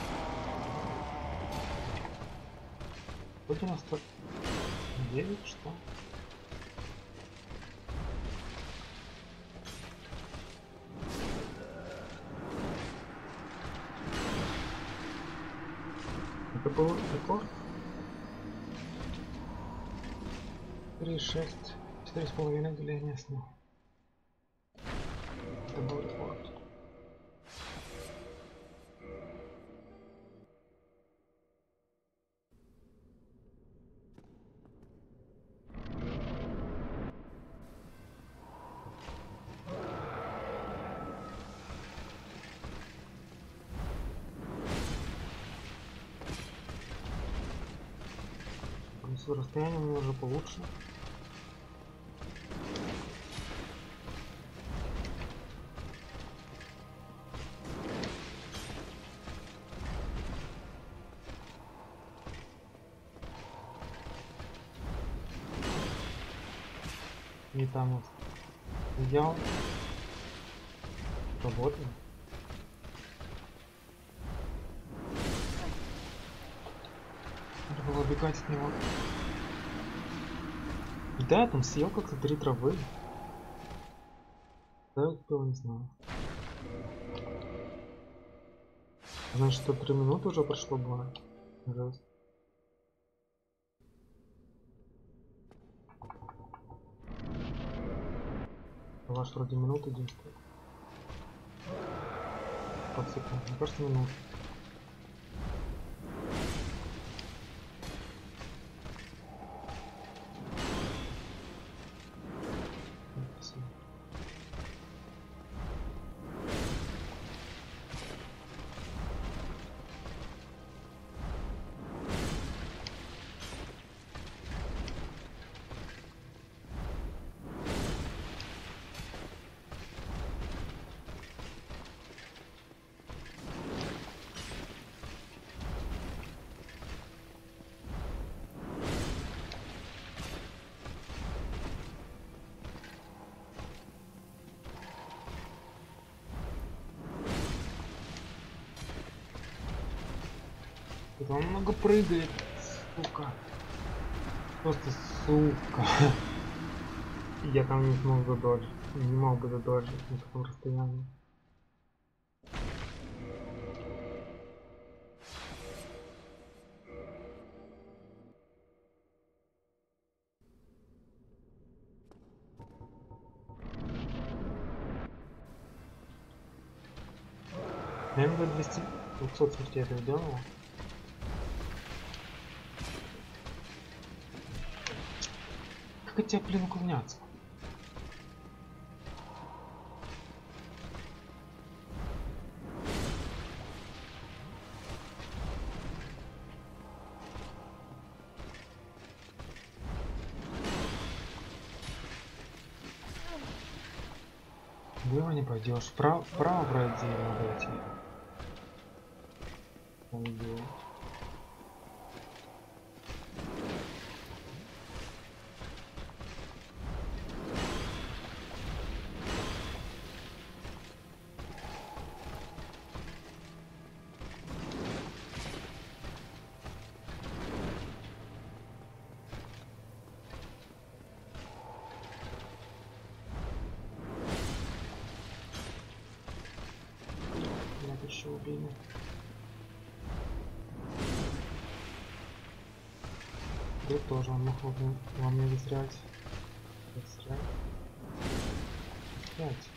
Хоть у нас тут 9, что? Это был рекорд? 4,6. 4,5 деление сна. Это был рекорд. Расстояние у меня уже получше. И там вот идеал. Работаем. Надо было убегать от него. Да, я там съел как-то 3 травы. Да, я успел, не знаю. Значит, что 3 минуты уже прошло было. Жесть. Ваш вроде минуты действует. Как секунд? Мне кажется, минут. Это он много прыгает, сука. Просто сука. Я там не смог задоджить. Не мог бы задоджить на таком расстоянии. Наверное, 200 смертей это сделала. Как от тебя, блин, уклоняться? Влево не пойдешь. Вправо пройти надо идти. Еще убили. Тут тоже он мог вам не застрять. Застрять. Застрять.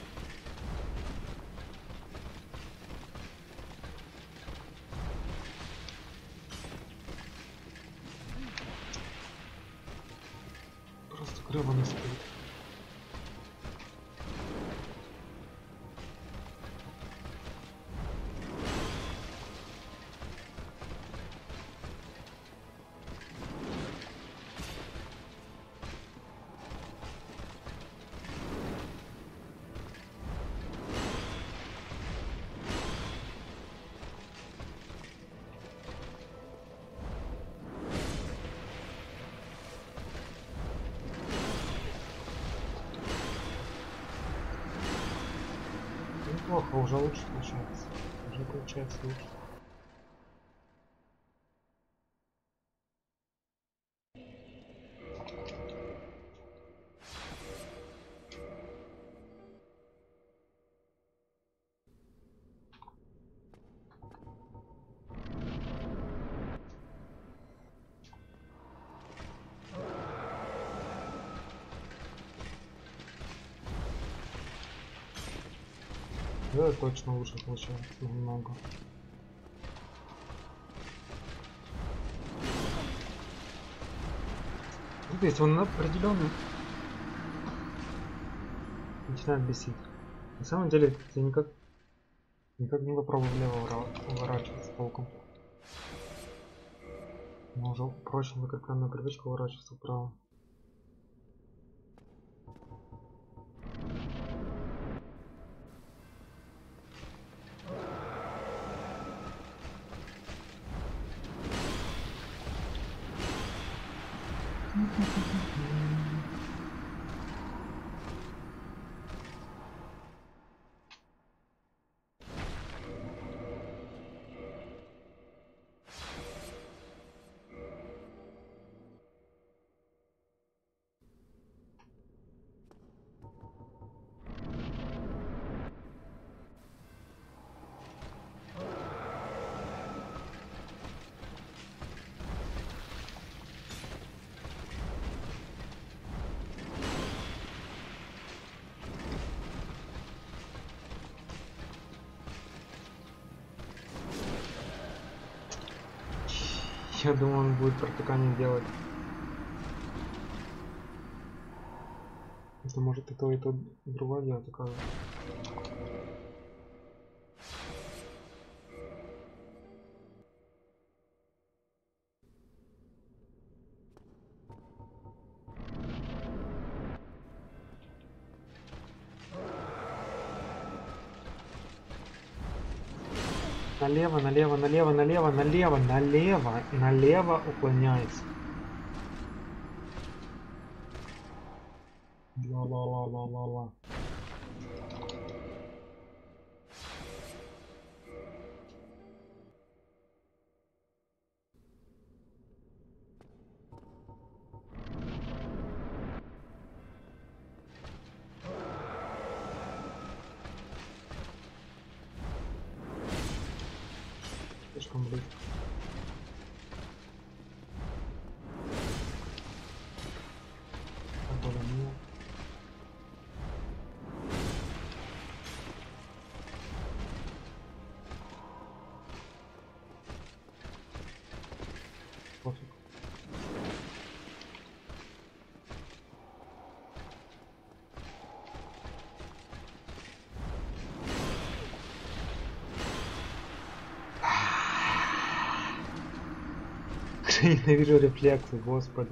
Просто крыло не спит. Неплохо, уже лучше получается. Уже получается лучше. Да, точно лучше получается немного. Ну, то есть он определенно начинает бесить. На самом деле я никак не попробую влево уворачиваться толком. Но уже проще закрепленную привычку уворачиваться вправо. Я думаю, он будет протыкание делать. Это может и то, и то другое делать, оказывается. Налево, налево, налево, налево, налево, налево, налево уклоняется. Ла-ла-ла-ла-ла-ла. Слишком близко. Пофиг. Я ненавижу рефлексы, господи.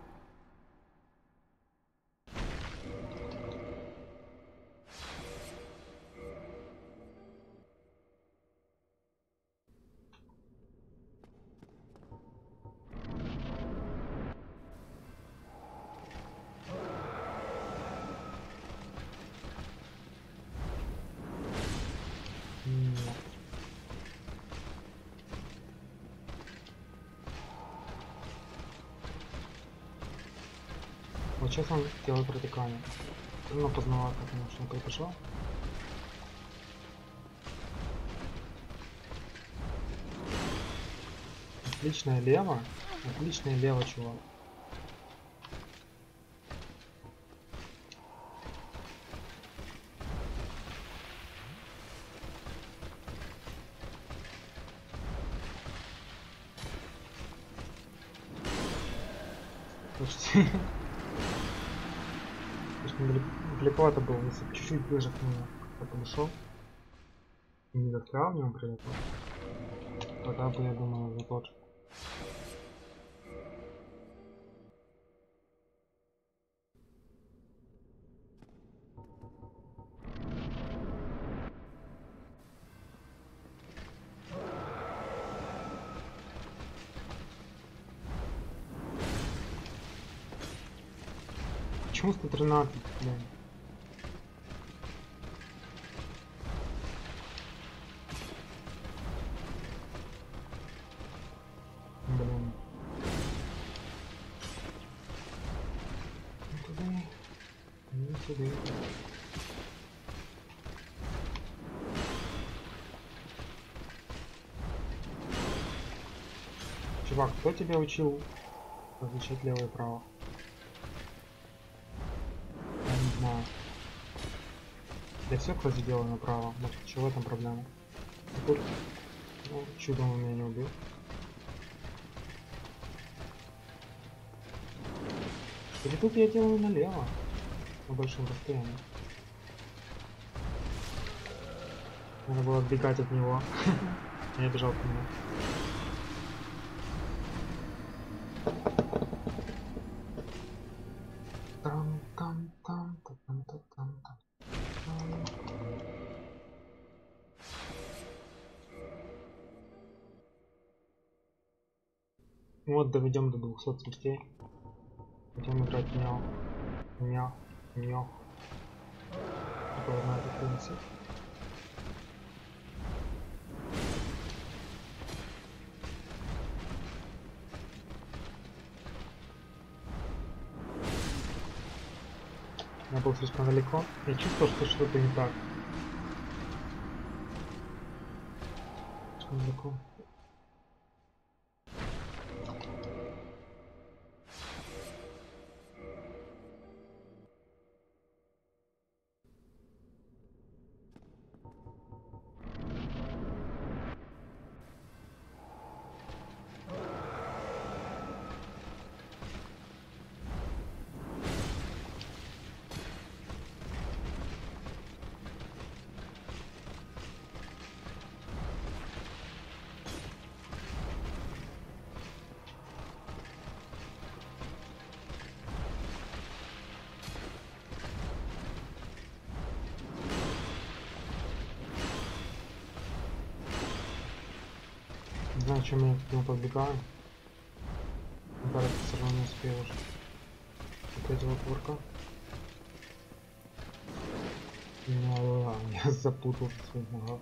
Вот сейчас он делает протыкание. Ну, поздновато, конечно, припошел. Отличное лево. Отличное лево, чувак. Почти. Слишком далековато было, если бы чуть-чуть ближе к нему подошел. И не застрял в нем при этом. Тогда бы, я думаю, уже тот же. Почему 113, блин? Блин. Не туда. Не туда. Чувак, кто тебя учил различать лево и право? Я не знаю. Я все, кстати, делаю направо. Может, чего в этом проблема? И тут, ну, чудом он меня не убил. Или тут я делаю налево, на большом расстоянии. Надо было отбегать от него. Я бежал к нему. Вот доведем до 200 смертей. Будем играть нях. Нях. Нях. Такой на этот принцип. Я был слишком далеко. Я чувствовал, что что-то не так. Слишком далеко. Не знаю, чем я к нему подбегаю. Ударить все равно не успею уже. Опять его курка. Ну, я запутался в своих ногах.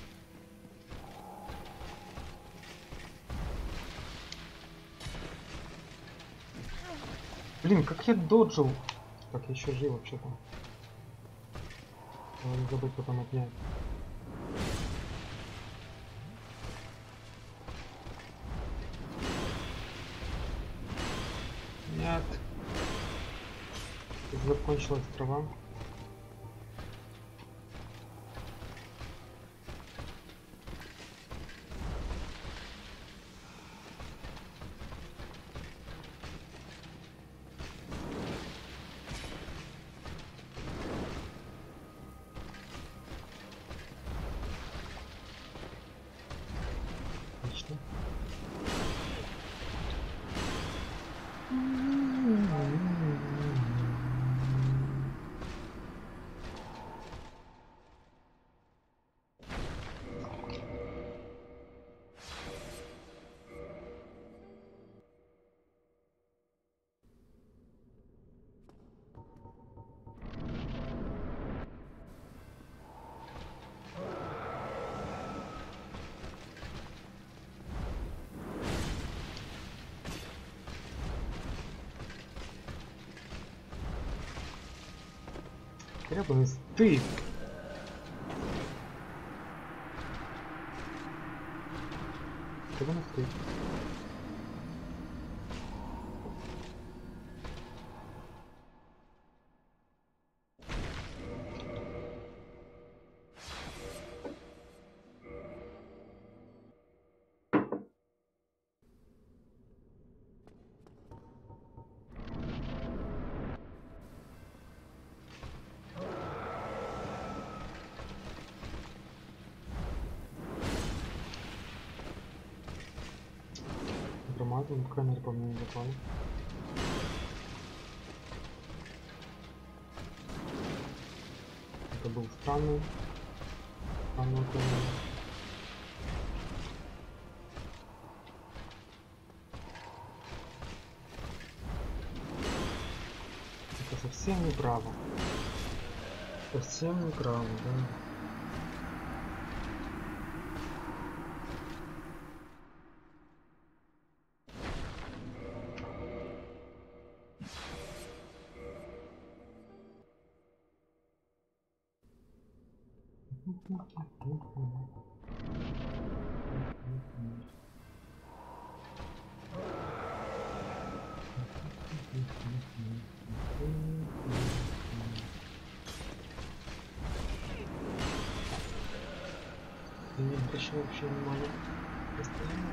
Блин, как я доджил? Так, я еще жив вообще-то. Надо не забыть потом отнять. Нет. Закончилась трава. Отлично. Гребаный стыд. Гребаный стыд. Промазан, камеры по мне не запали. Это был странный камера. Это совсем неправо. Совсем неправо, да. обращаю вообще внимание. Постоянно.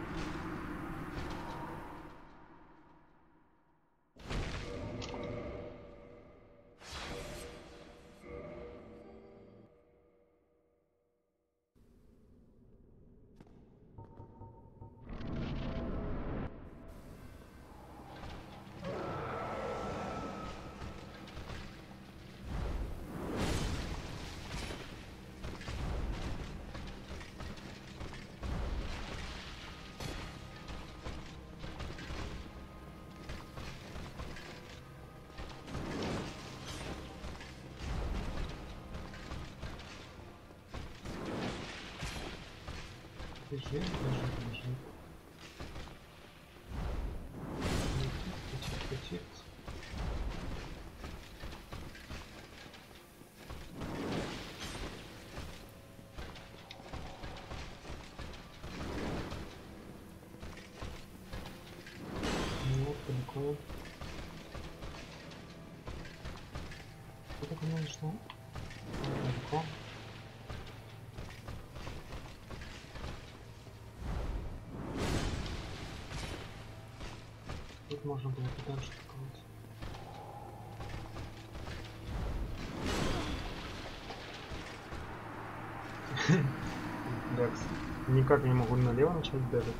Бежит, бежит, бежит. Летит, летит, летит. Ну, далеко. Это, конечно, далеко. Тут можно было подальше атаковать. Декс. Никак не могу налево начать бегать.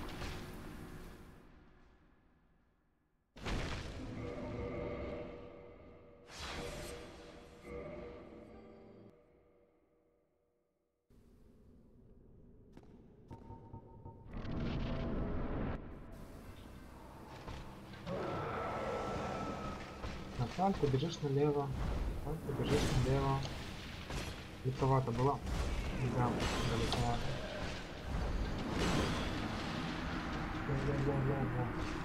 Наталь, ты бежишь налево. Наталь, ты бежишь налево. Далековато была. Да, далековато. Во-во-во-во-во.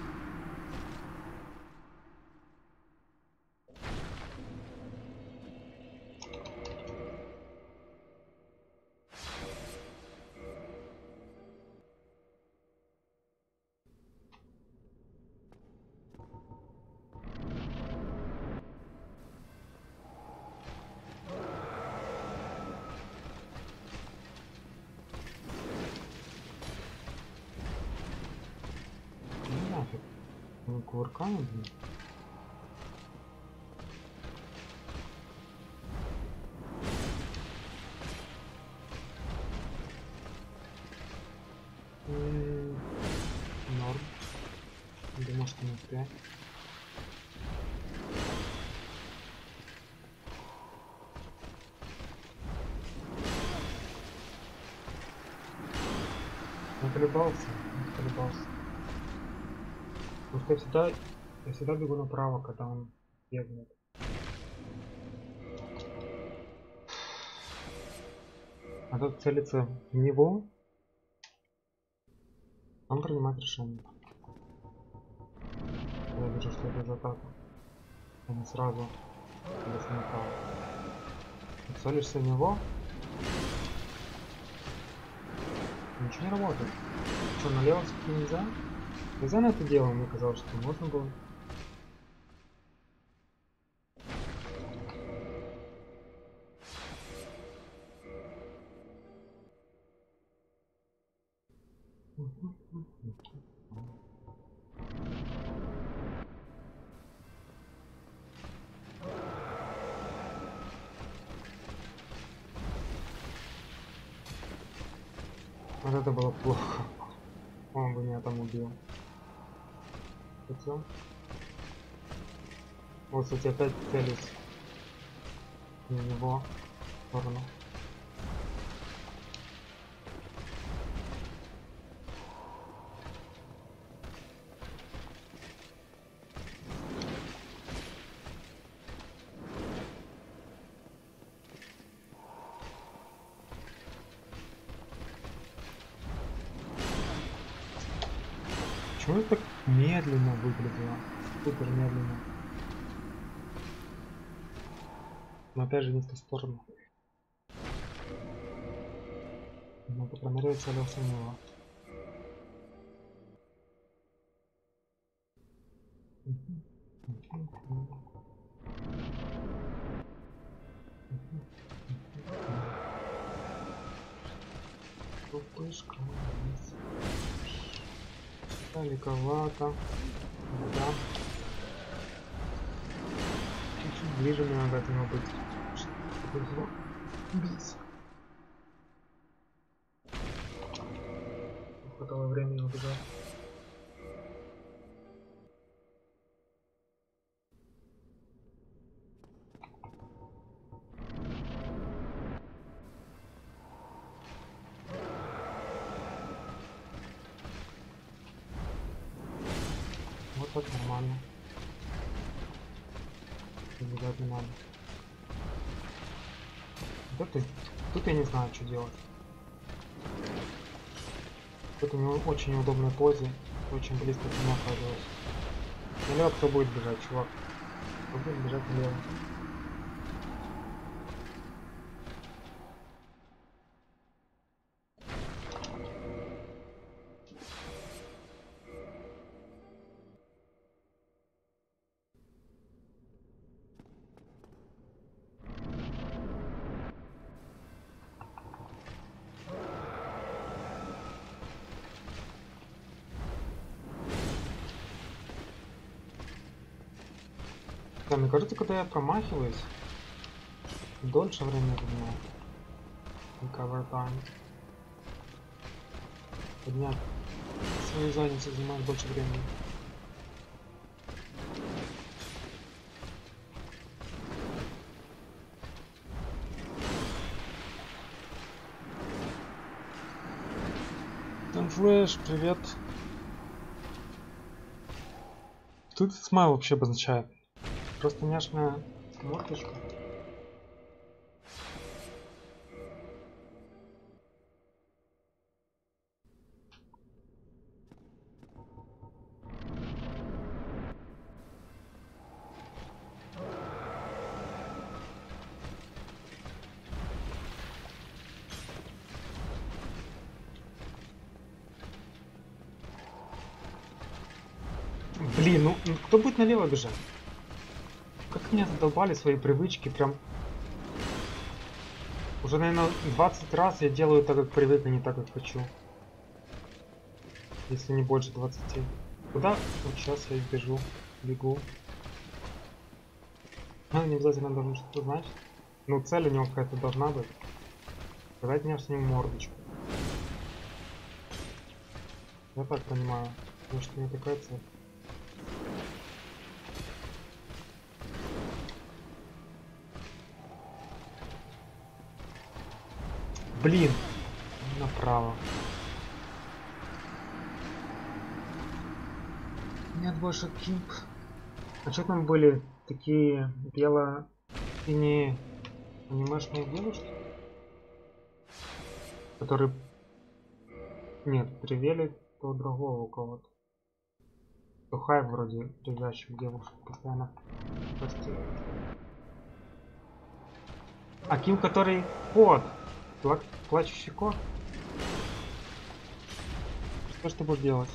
Ну нафиг. Ну, кувыркаем, блин. Норм. Думаю, что не 5. Он колебался, он колебался. Потому что я всегда бегу направо, когда он бегает. А тут целится в него, он принимает решение. Я вижу, что это за атака. А не сразу, если направо. Целишься в него, ничего не работает. Что, налево все-таки нельзя? Нельзя на это дело, мне казалось, что можно было. Вот это было плохо. Он бы меня там убил. Хотел. Вот, кстати, опять целюсь на него в сторону. Почему это так медленно выглядело? Супер медленно. Но опять же не в ту сторону. Ну, по крайней мере, я целился в него. Пупышка. Далековато. Да. Чуть-чуть ближе мне надо от него быть. Чтобы его бить. Не хватало времени убежать. Вот так нормально. Убегать не надо. Да ты. Тут я не знаю, что делать. Тут у него очень неудобной позе. Очень близко к нему оказываюсь. Налево кто будет бежать, чувак? Кто будет бежать налево? Да, мне кажется, когда я промахиваюсь, дольше времени занимает. Recover time. Поднять свою задницу занимает больше времени. Танфлэш, привет. Что этот смайл вообще обозначает? Просто няшная мордочка. Блин, ну кто будет налево бежать? Как меня задолбали свои привычки, прям... Уже, наверное, 20 раз я делаю так, как привык, а не так, как хочу. Если не больше 20. Куда? Вот сейчас я бежу, бегу. Не обязательно должен что-то знать. Ну, цель у него какая-то должна быть. Давайте мне с ним мордочку. Я так понимаю. Потому что у меня такая цель. Блин! Направо. Нет больше кимп. А что там были такие бело-синие анимешные девушки? Которые... Нет, привели то другого у кого-то. Тухай вроде привязчивых девушек постоянно постиг. А Ким, который кот. Плачущий кот. Что ж ты будешь делать?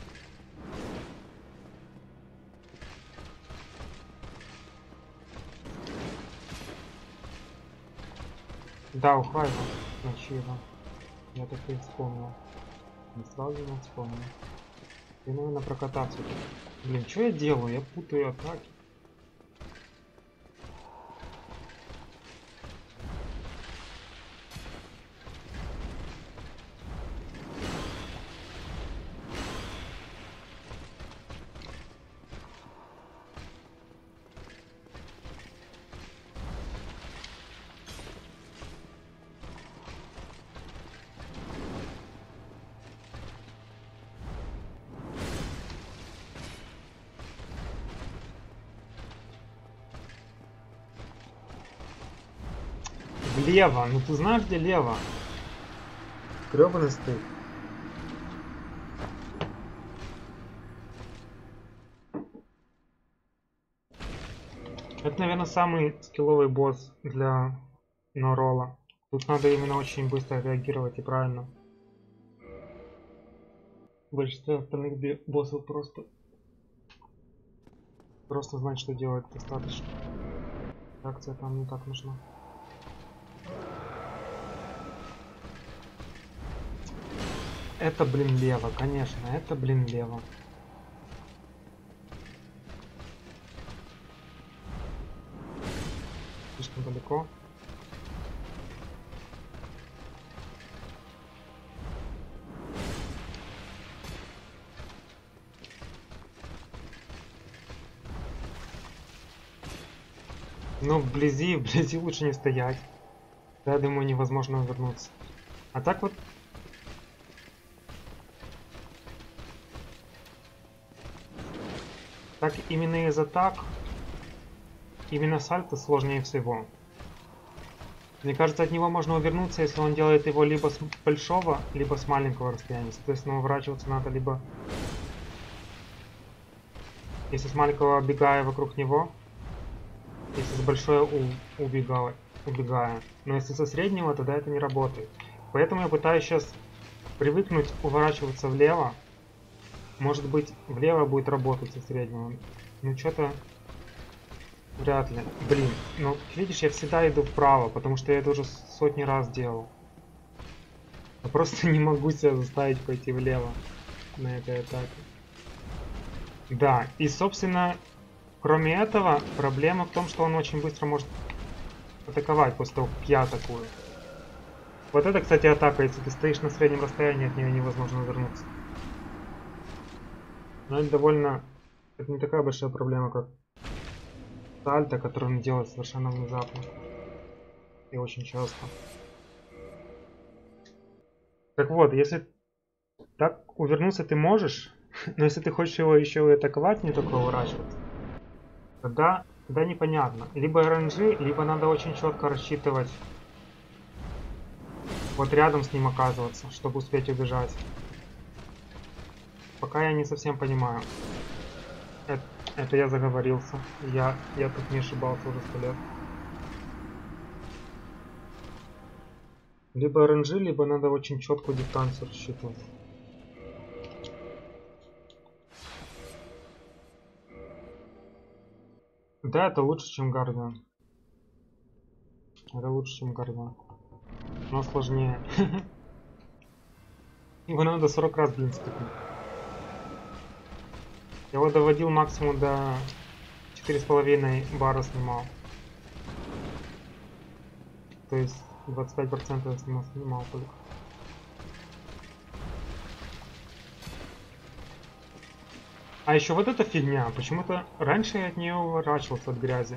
Да, ухай его. Ночи его. Я так и вспомнил. Не сразу не вспомнил. И, наверное, прокататься тут. Блин, что я делаю? Я путаю атаки. Лево, ну ты знаешь, где лево? Грёбаный стык. Это, наверное, самый скилловый босс для Норола. Тут надо именно очень быстро реагировать и правильно. Большинство остальных боссов просто знать, что делать достаточно. Реакция там не так нужна. это, блин, лево, конечно, это, блин, лево. Слишком далеко. Ну, вблизи лучше не стоять. Да, я думаю, невозможно вернуться. А так вот... Так именно из атак, именно сальто сложнее всего. Мне кажется, от него можно увернуться, если он делает его либо с большого, либо с маленького расстояния. Соответственно, уворачиваться надо либо... Если с маленького оббегая вокруг него, если с большого убегая. Но если со среднего, тогда это не работает. Поэтому я пытаюсь сейчас привыкнуть уворачиваться влево. Может быть, влево будет работать со среднего. Ну, что-то... Вряд ли. Блин, ну, видишь, я всегда иду вправо, потому что я это уже сотни раз делал. Я просто не могу себя заставить пойти влево на этой атаке. Да, и, собственно, кроме этого, проблема в том, что он очень быстро может атаковать после того, как я атакую. Вот это, кстати, атака, если ты стоишь на среднем расстоянии, от нее невозможно вернуться. Но это довольно... Это не такая большая проблема, как сальто, который он делает совершенно внезапно. И очень часто. Так вот, если так увернуться ты можешь, но если ты хочешь его еще и атаковать, не только уворачиваться, тогда непонятно. Либо RNG, либо надо очень четко рассчитывать вот рядом с ним оказываться, чтобы успеть убежать. Пока я не совсем понимаю. Это я заговорился. Я тут не ошибался уже 100 лет. Либо RNG, либо надо очень четкую дистанцию рассчитывать. Да, это лучше, чем Guardian. Это лучше, чем Guardian. Но сложнее. Его надо 40 раз, блин, стукнуть. Я его доводил максимум до 4,5 бара снимал. То есть 25% я снимал только. А еще вот эта фигня. Почему-то раньше я от нее уворачивался от грязи.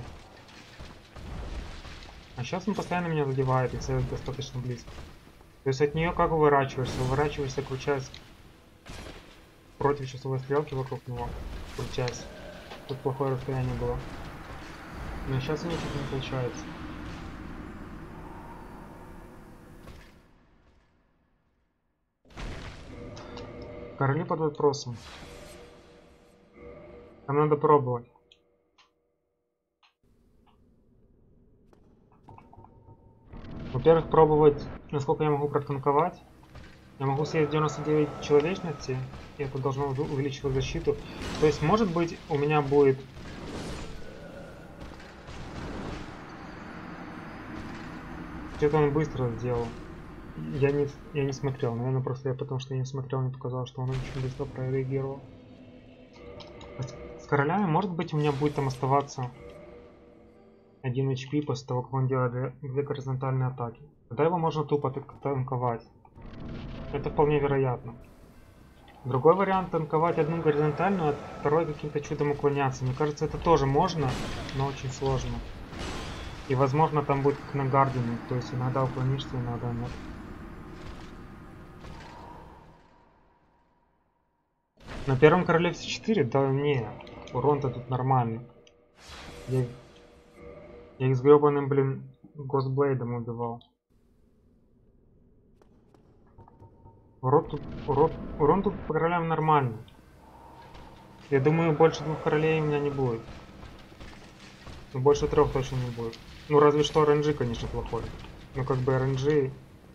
А сейчас он постоянно меня задевает, если достаточно близко. То есть от нее как уворачиваешься? Уворачиваешься, крутясь против часовой стрелки вокруг него. Крутясь. Тут плохое расстояние было. Но сейчас у меня что-то не получается. Короли под вопросом. Там надо пробовать. Во-первых, пробовать, насколько я могу протанковать. Я могу съесть 99 человечности, и это должно увеличивать защиту. То есть, может быть, у меня будет... Что-то он быстро сделал. Я не смотрел, наверное, просто потому что я не смотрел, мне показалось, что он очень быстро прореагировал. С королями, может быть, у меня будет там оставаться 1 HP после того, как он делает 2 горизонтальные атаки. Тогда его можно тупо танковать. Это вполне вероятно. Другой вариант — танковать одну горизонтальную, а второй каким-то чудом уклоняться. Мне кажется, это тоже можно, но очень сложно. И возможно там будет как на Гардине, то есть иногда уклонишься, иногда нет. На первом короле все 4? Да не, урон-то тут нормальный. Я их с гребаным, блин, Госблейдом убивал. Урон тут по королям нормальный. Я думаю, больше 2 королей у меня не будет. Но больше 3 точно не будет. Ну, разве что RNG, конечно, плохой. Но как бы RNG,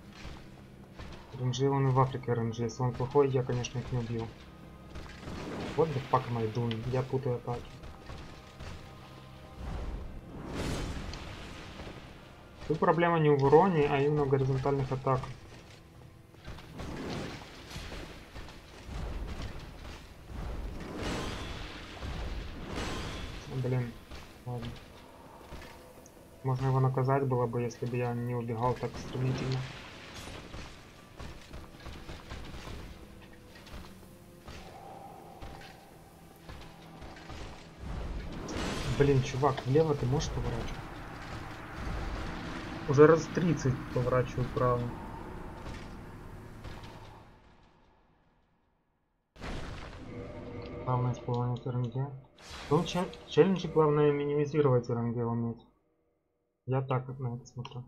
он и в Африке RNG. Если он плохой, я, конечно, их не убью. Вот the fuck am I doing? Я путаю атаки. Тут проблема не в уроне, а именно в горизонтальных атаках. Блин, ладно. Можно его наказать было бы, если бы я не убегал так стремительно. Блин, чувак, влево ты можешь поворачивать? Уже раз 30 поворачиваю вправо. Главное исполнять РНГ. Ну, челленджи главное минимизировать РНГ уметь. Я так на это смотрю.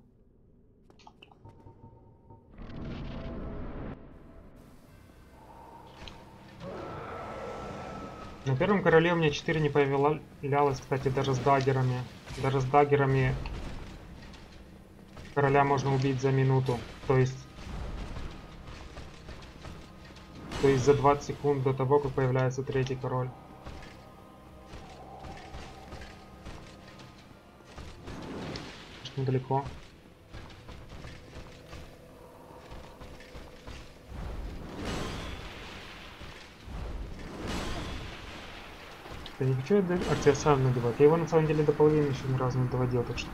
На первом короле у меня 4 не появлялось, кстати, даже с даггерами. Даже с даггерами короля можно убить за минуту. То есть за 20 секунд до того, как появляется третий король. Недалеко. Я не хочу Артиаса надевать. Я его на самом деле до половины еще ни разу не доводил, так что.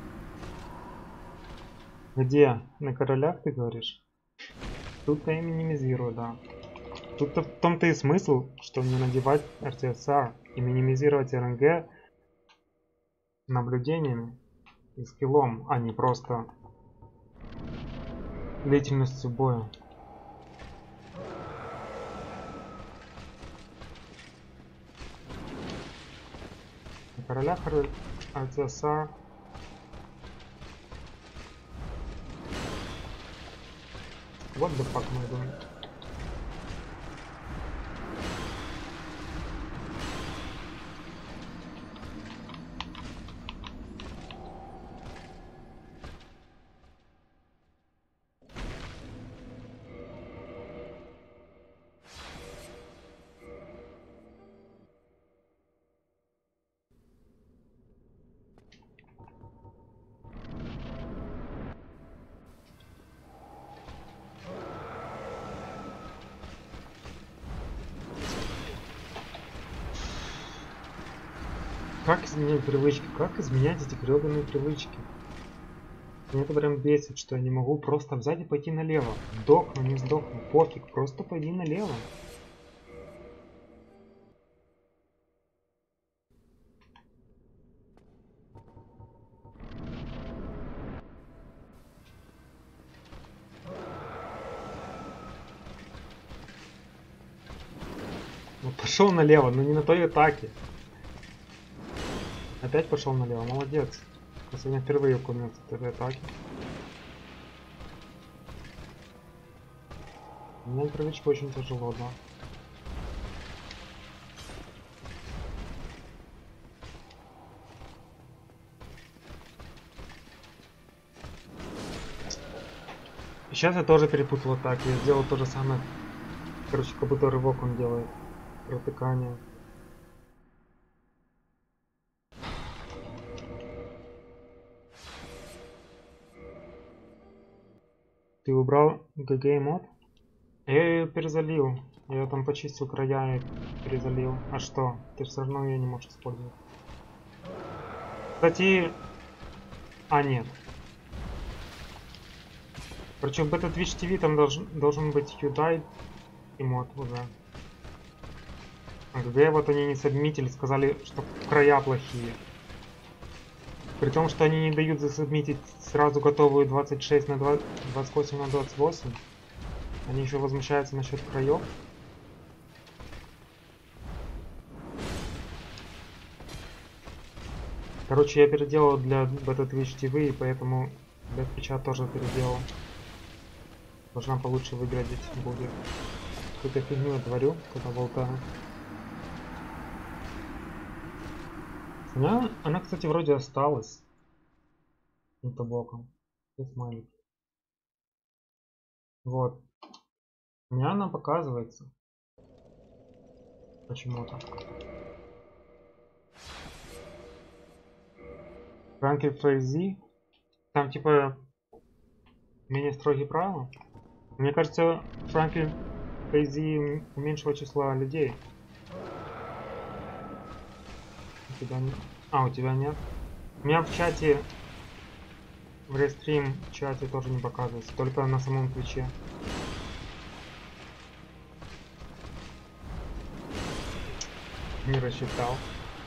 Где? На королях ты говоришь? Тут-то я минимизирую, да. Тут-то в том-то и смысл, что не надевать RTSR и минимизировать РНГ наблюдениями и скиллом, а не просто длительностью боя. На королях RTSR. Вот the fuck мы думаем. Как изменять привычки? Как изменять эти гребаные привычки? Мне это прям бесит, что я не могу просто взять и пойти налево. Сдохну, не сдохну, пофиг, просто пойди налево. Вот пошел налево, но не на той атаке. Опять пошел налево, молодец. Я сегодня впервые уклонился от этой атаки. Менять привычку очень тяжело, да. Сейчас я тоже перепутал атаки, я сделал то же самое. Короче, как будто рывок он делает. Протыкание. Ты убрал ГГ мод? Я ее перезалил. Я ее там почистил края и перезалил. А что? Ты все равно ее не можешь использовать. Кстати... А, нет. Короче, в Beta Twitch TV там должен быть UDI и мод уже. А ГГ вот они не сабмитили, сказали, что края плохие. При том, что они не дают засубмитить сразу готовую 26 на 28 на 28. Они еще возмущаются насчет краев. Короче, я переделал для Beta Twitch TV, и поэтому для Twitch тоже переделал. Должна получше выглядеть будет. Какую-то фигню я творю, когда болтаю. Она, кстати, вроде осталась. Каким-то боком. Смайлик. Вот. У меня она показывается. Почему-то. Ранки Фрейзи. Там типа менее строгие правила. Мне кажется, Франки Фрейзи у меньшего числа людей. У тебя нет? А, у тебя нет? У меня в чате, в рестрим чате тоже не показывается, только на самом твиче. Не рассчитал.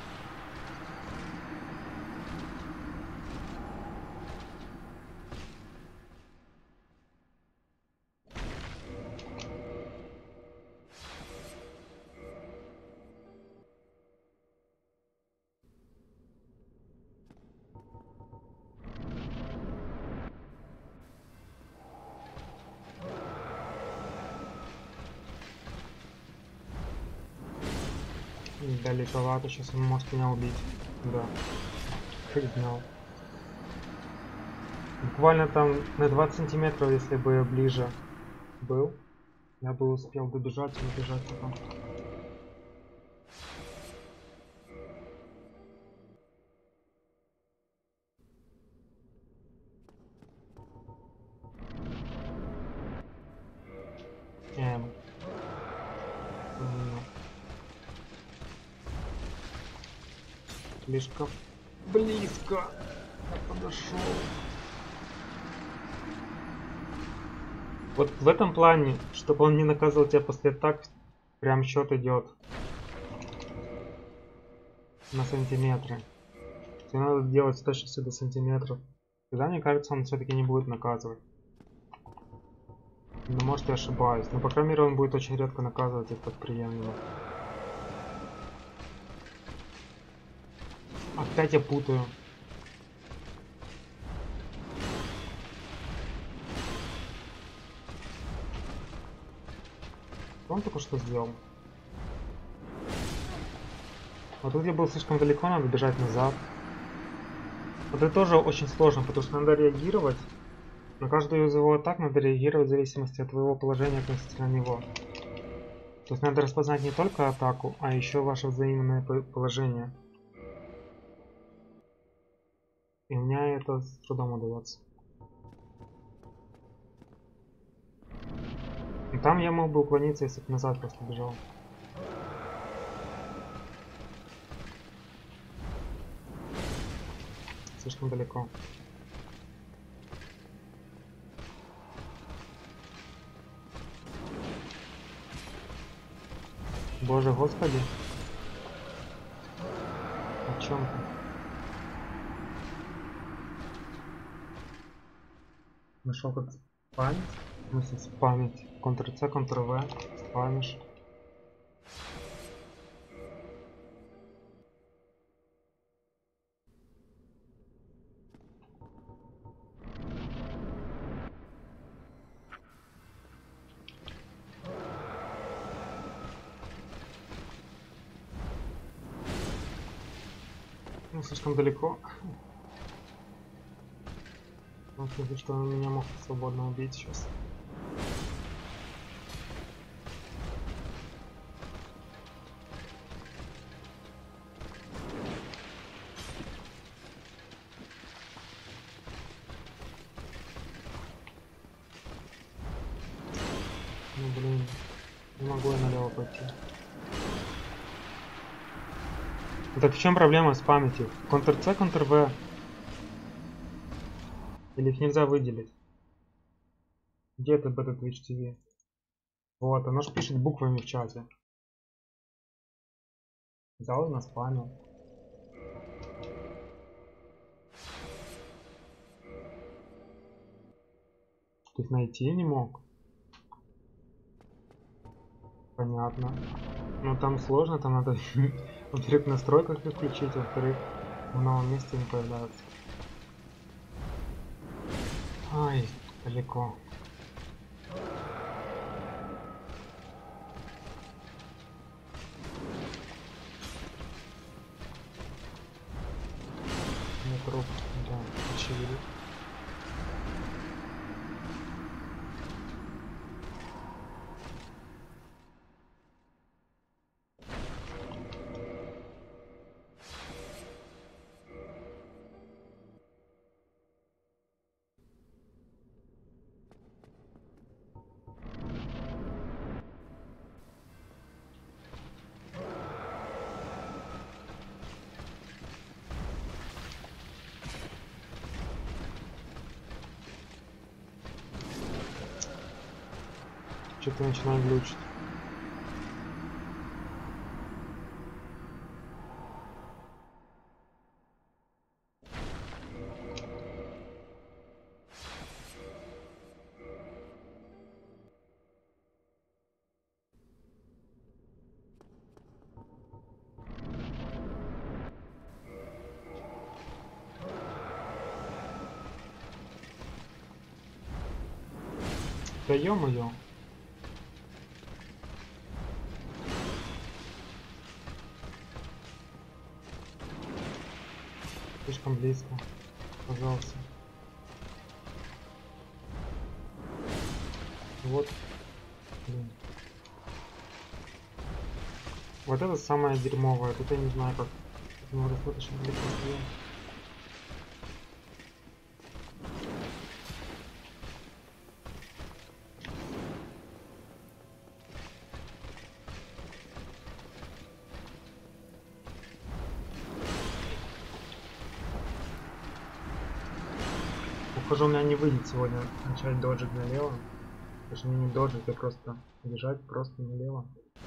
Далековато, сейчас он может меня убить. Да. Как знал. Буквально там на 20 сантиметров, если бы я ближе был, я бы успел добежать и убежать потом. Слишком близко я подошел. Вот в этом плане, чтобы он не наказывал тебя после атак, прям счет идет на сантиметры. Тебе надо делать с точностью до сантиметров. Тогда, мне кажется, он все-таки не будет наказывать. Но может я ошибаюсь. Но по крайней мере он будет очень редко наказывать, это приемлемо. Опять я путаю. Что он только что сделал? Вот тут я был слишком далеко, надо бежать назад. Вот это тоже очень сложно, потому что надо реагировать. На каждую из его атак надо реагировать в зависимости от твоего положения относительно него. То есть надо распознать не только атаку, а еще ваше взаимное положение. И у меня это с трудом удается. Но там я мог бы уклониться, если бы назад просто бежал. Слишком далеко. Боже господи. О чем ты? Нашел как спамить? В смысле спамить? Ctrl-C, Ctrl-V, спамишь. Ну, слишком далеко. Потому что он меня мог свободно убить сейчас. Ну блин, не могу я налево пойти. Так в чем проблема с памятью? Ctrl-C, Ctrl-V. Или их нельзя выделить? Где это Beta Twitch TV? Вот, оно же пишет буквами в чате. Взял и наспамил. Ты их найти не мог? Понятно. Ну там сложно, там надо во-первых в настройках их включить, во-вторых в новом месте не появляется. Ай, далеко. Труп, да, очевидно. что-то начинает глючить. Да ё-моё. Слишком близко оказался. Вот. Блин. Вот это самое дерьмовое. Тут я не знаю, как его достаточно далеко стоять. Похоже, у меня не выйдет сегодня начать доджить налево. Потому что мне не доджить, а просто бежать просто налево.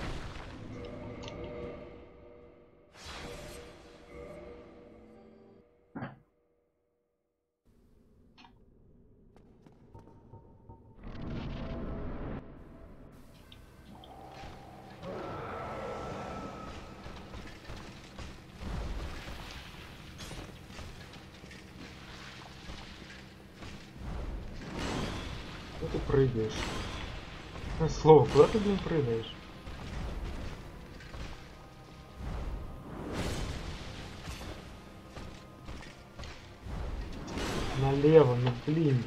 Куда ты прыгаешь? Ну, слово, куда ты, блин, прыгаешь? Налево, ну блин.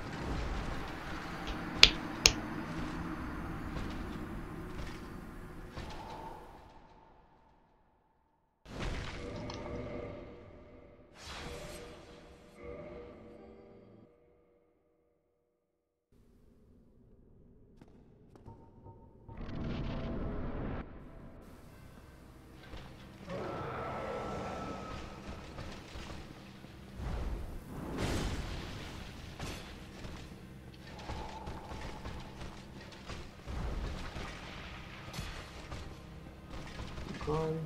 Кай.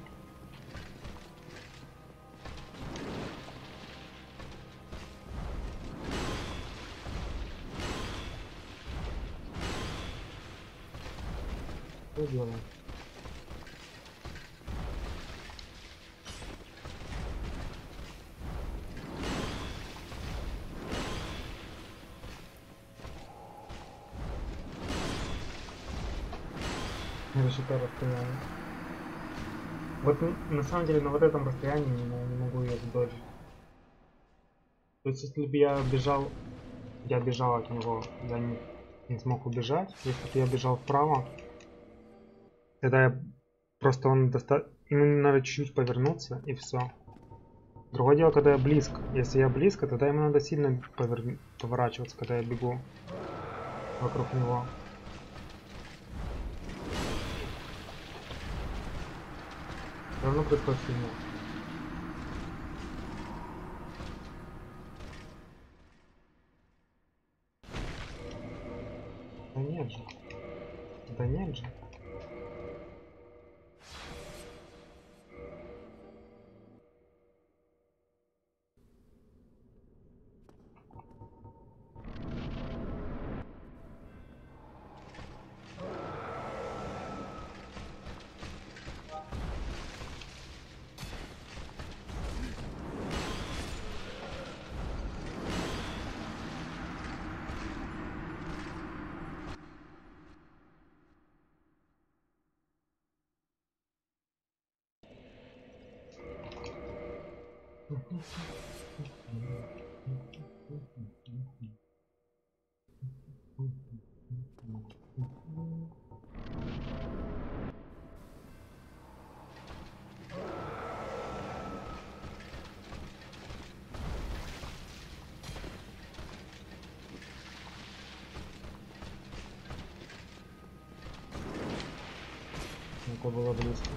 Что делать? Не рассчитал расстояние. Вот на самом деле на вот этом расстоянии не могу ее сдоджить. То есть если бы я бежал от него, я не смог убежать. Если бы я бежал вправо, тогда я просто ему надо чуть-чуть повернуться и все. Другое дело, когда я близко. Если я близко, тогда ему надо сильно поворачиваться, когда я бегу вокруг него. Все равно происходит фигня. Да нет же. Да нет же. Это было близко.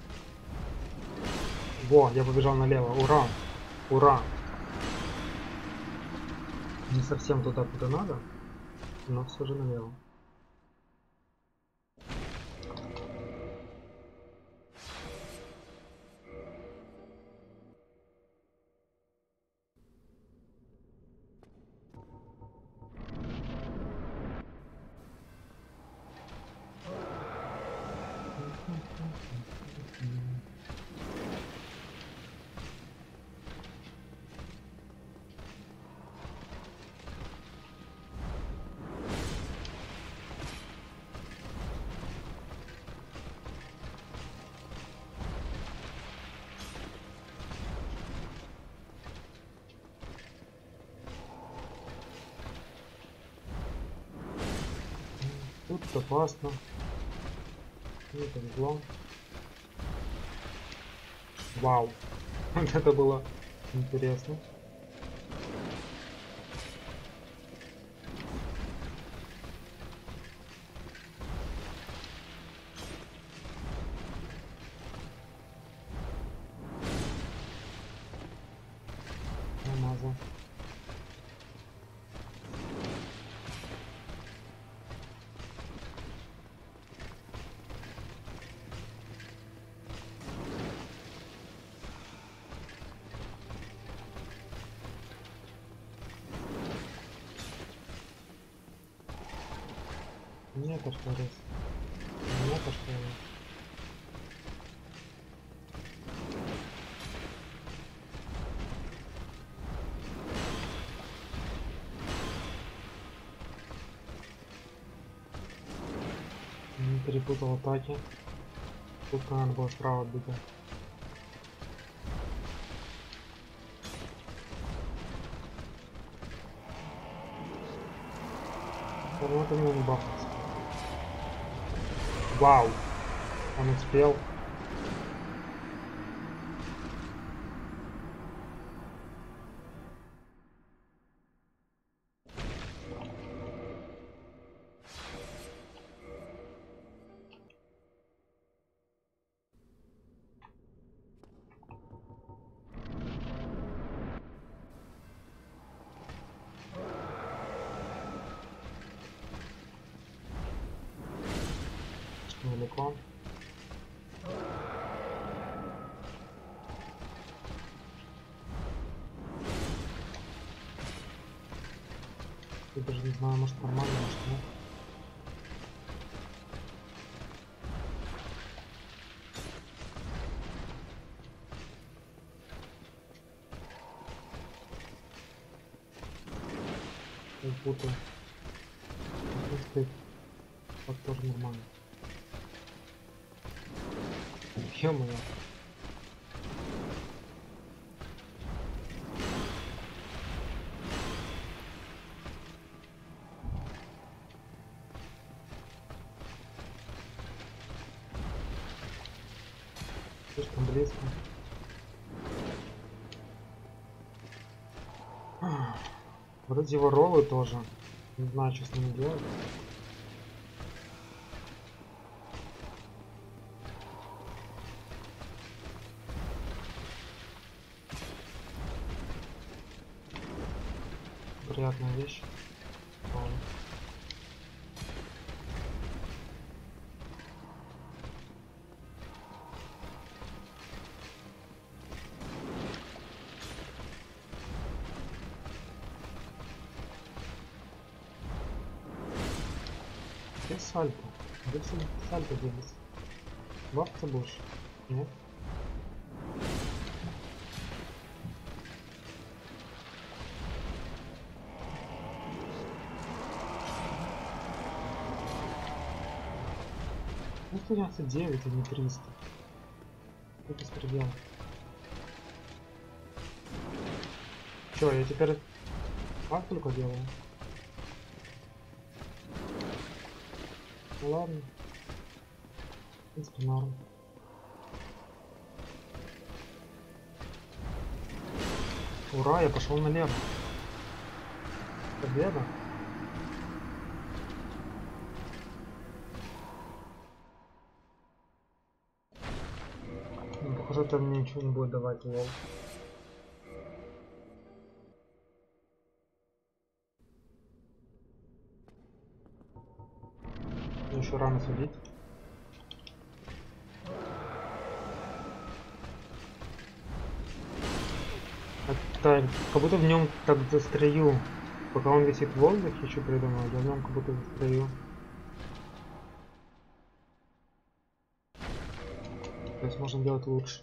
Во, я побежал налево. Ура! Ура! Не совсем туда, куда надо, но все же налево. Тут опасно. Не повезло. Вау. Вот это было интересно. Намазал. Нет, аж раз. Нет, аж раз. Не перепутал атаки. Тут надо было справа отбегать. Формат у него не бахнулся. Вау! Он успел. Далеко. Я даже не знаю, может нормально, может нет. Я путаю. В принципе, так тоже нормально. Ё-моё. Слишком близко. Вот эти его роллы тоже. Не знаю, что с ними делать. Приятная вещь. Ладно. Где сальто? Где сальто делись? Бахаться больше? Нет? Ну 199, а не 300. Это беспредел. Чё, я теперь как только делаю? Ну ладно. В принципе, норм. Ура, я пошел налево. Победа. Ну, похоже, это мне ничего не будет давать, лол. Еще рано судить. Это как будто в нем так застрою. Пока он висит в воздухе, еще придумал, я в нем как будто застрою. То есть можно делать лучше.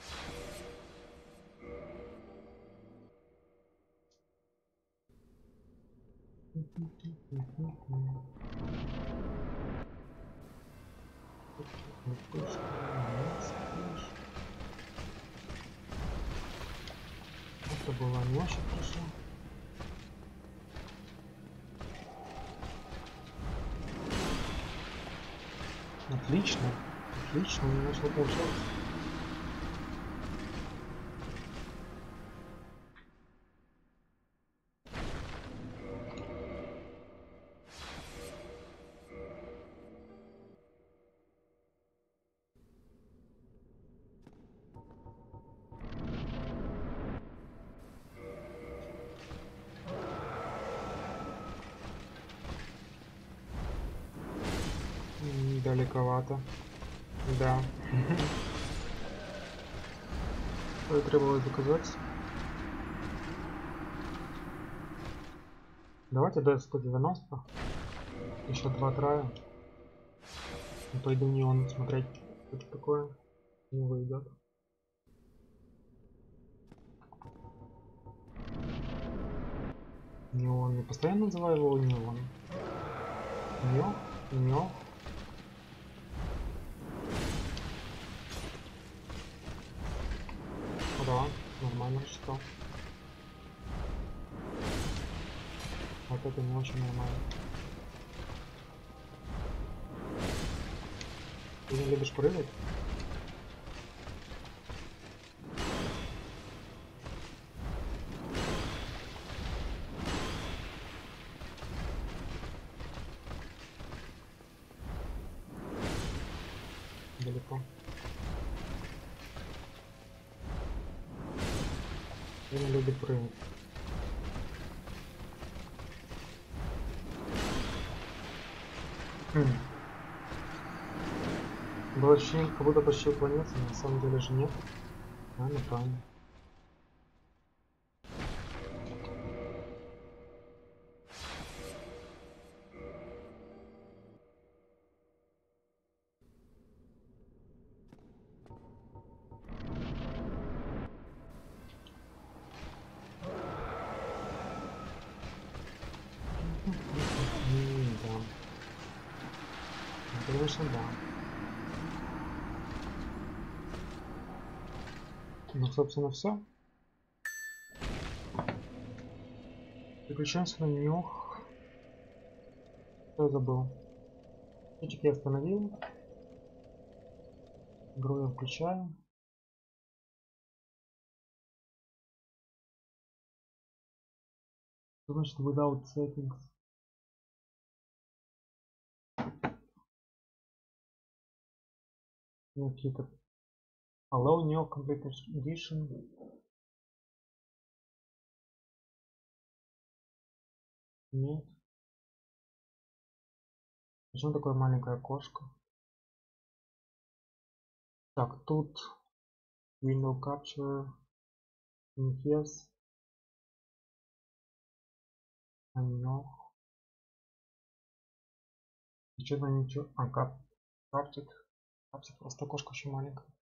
Это было не очень хорошо. Отлично. Отлично, у меня начало получаться. Далековато. Да. Что требовалось доказать? Давайте до 190. Еще 2 трая. И пойду неон смотреть, что это такое. Не выйдет. Неон. Я постоянно называю его неон. Неон. Неон. Да, нормально что. Вот это не очень нормально. Ты не любишь прыгать? Далеко. Я не любит прыгать. Было ощущение, как будто почти уклонился, но на самом деле же нет. А, неправильно. Да. Ну, конечно, да. Ну, собственно, все. Переключаемся на нюх. Что я забыл? Счетчик я остановил. Игру я включаю. Что значит without settings? Какие-то allow new complete edition. Нет. Почему такое маленькое окошко? Так, тут window capture, yes, анё. Что-то ничего. А, каптит. Каптит, просто окошко очень маленькое.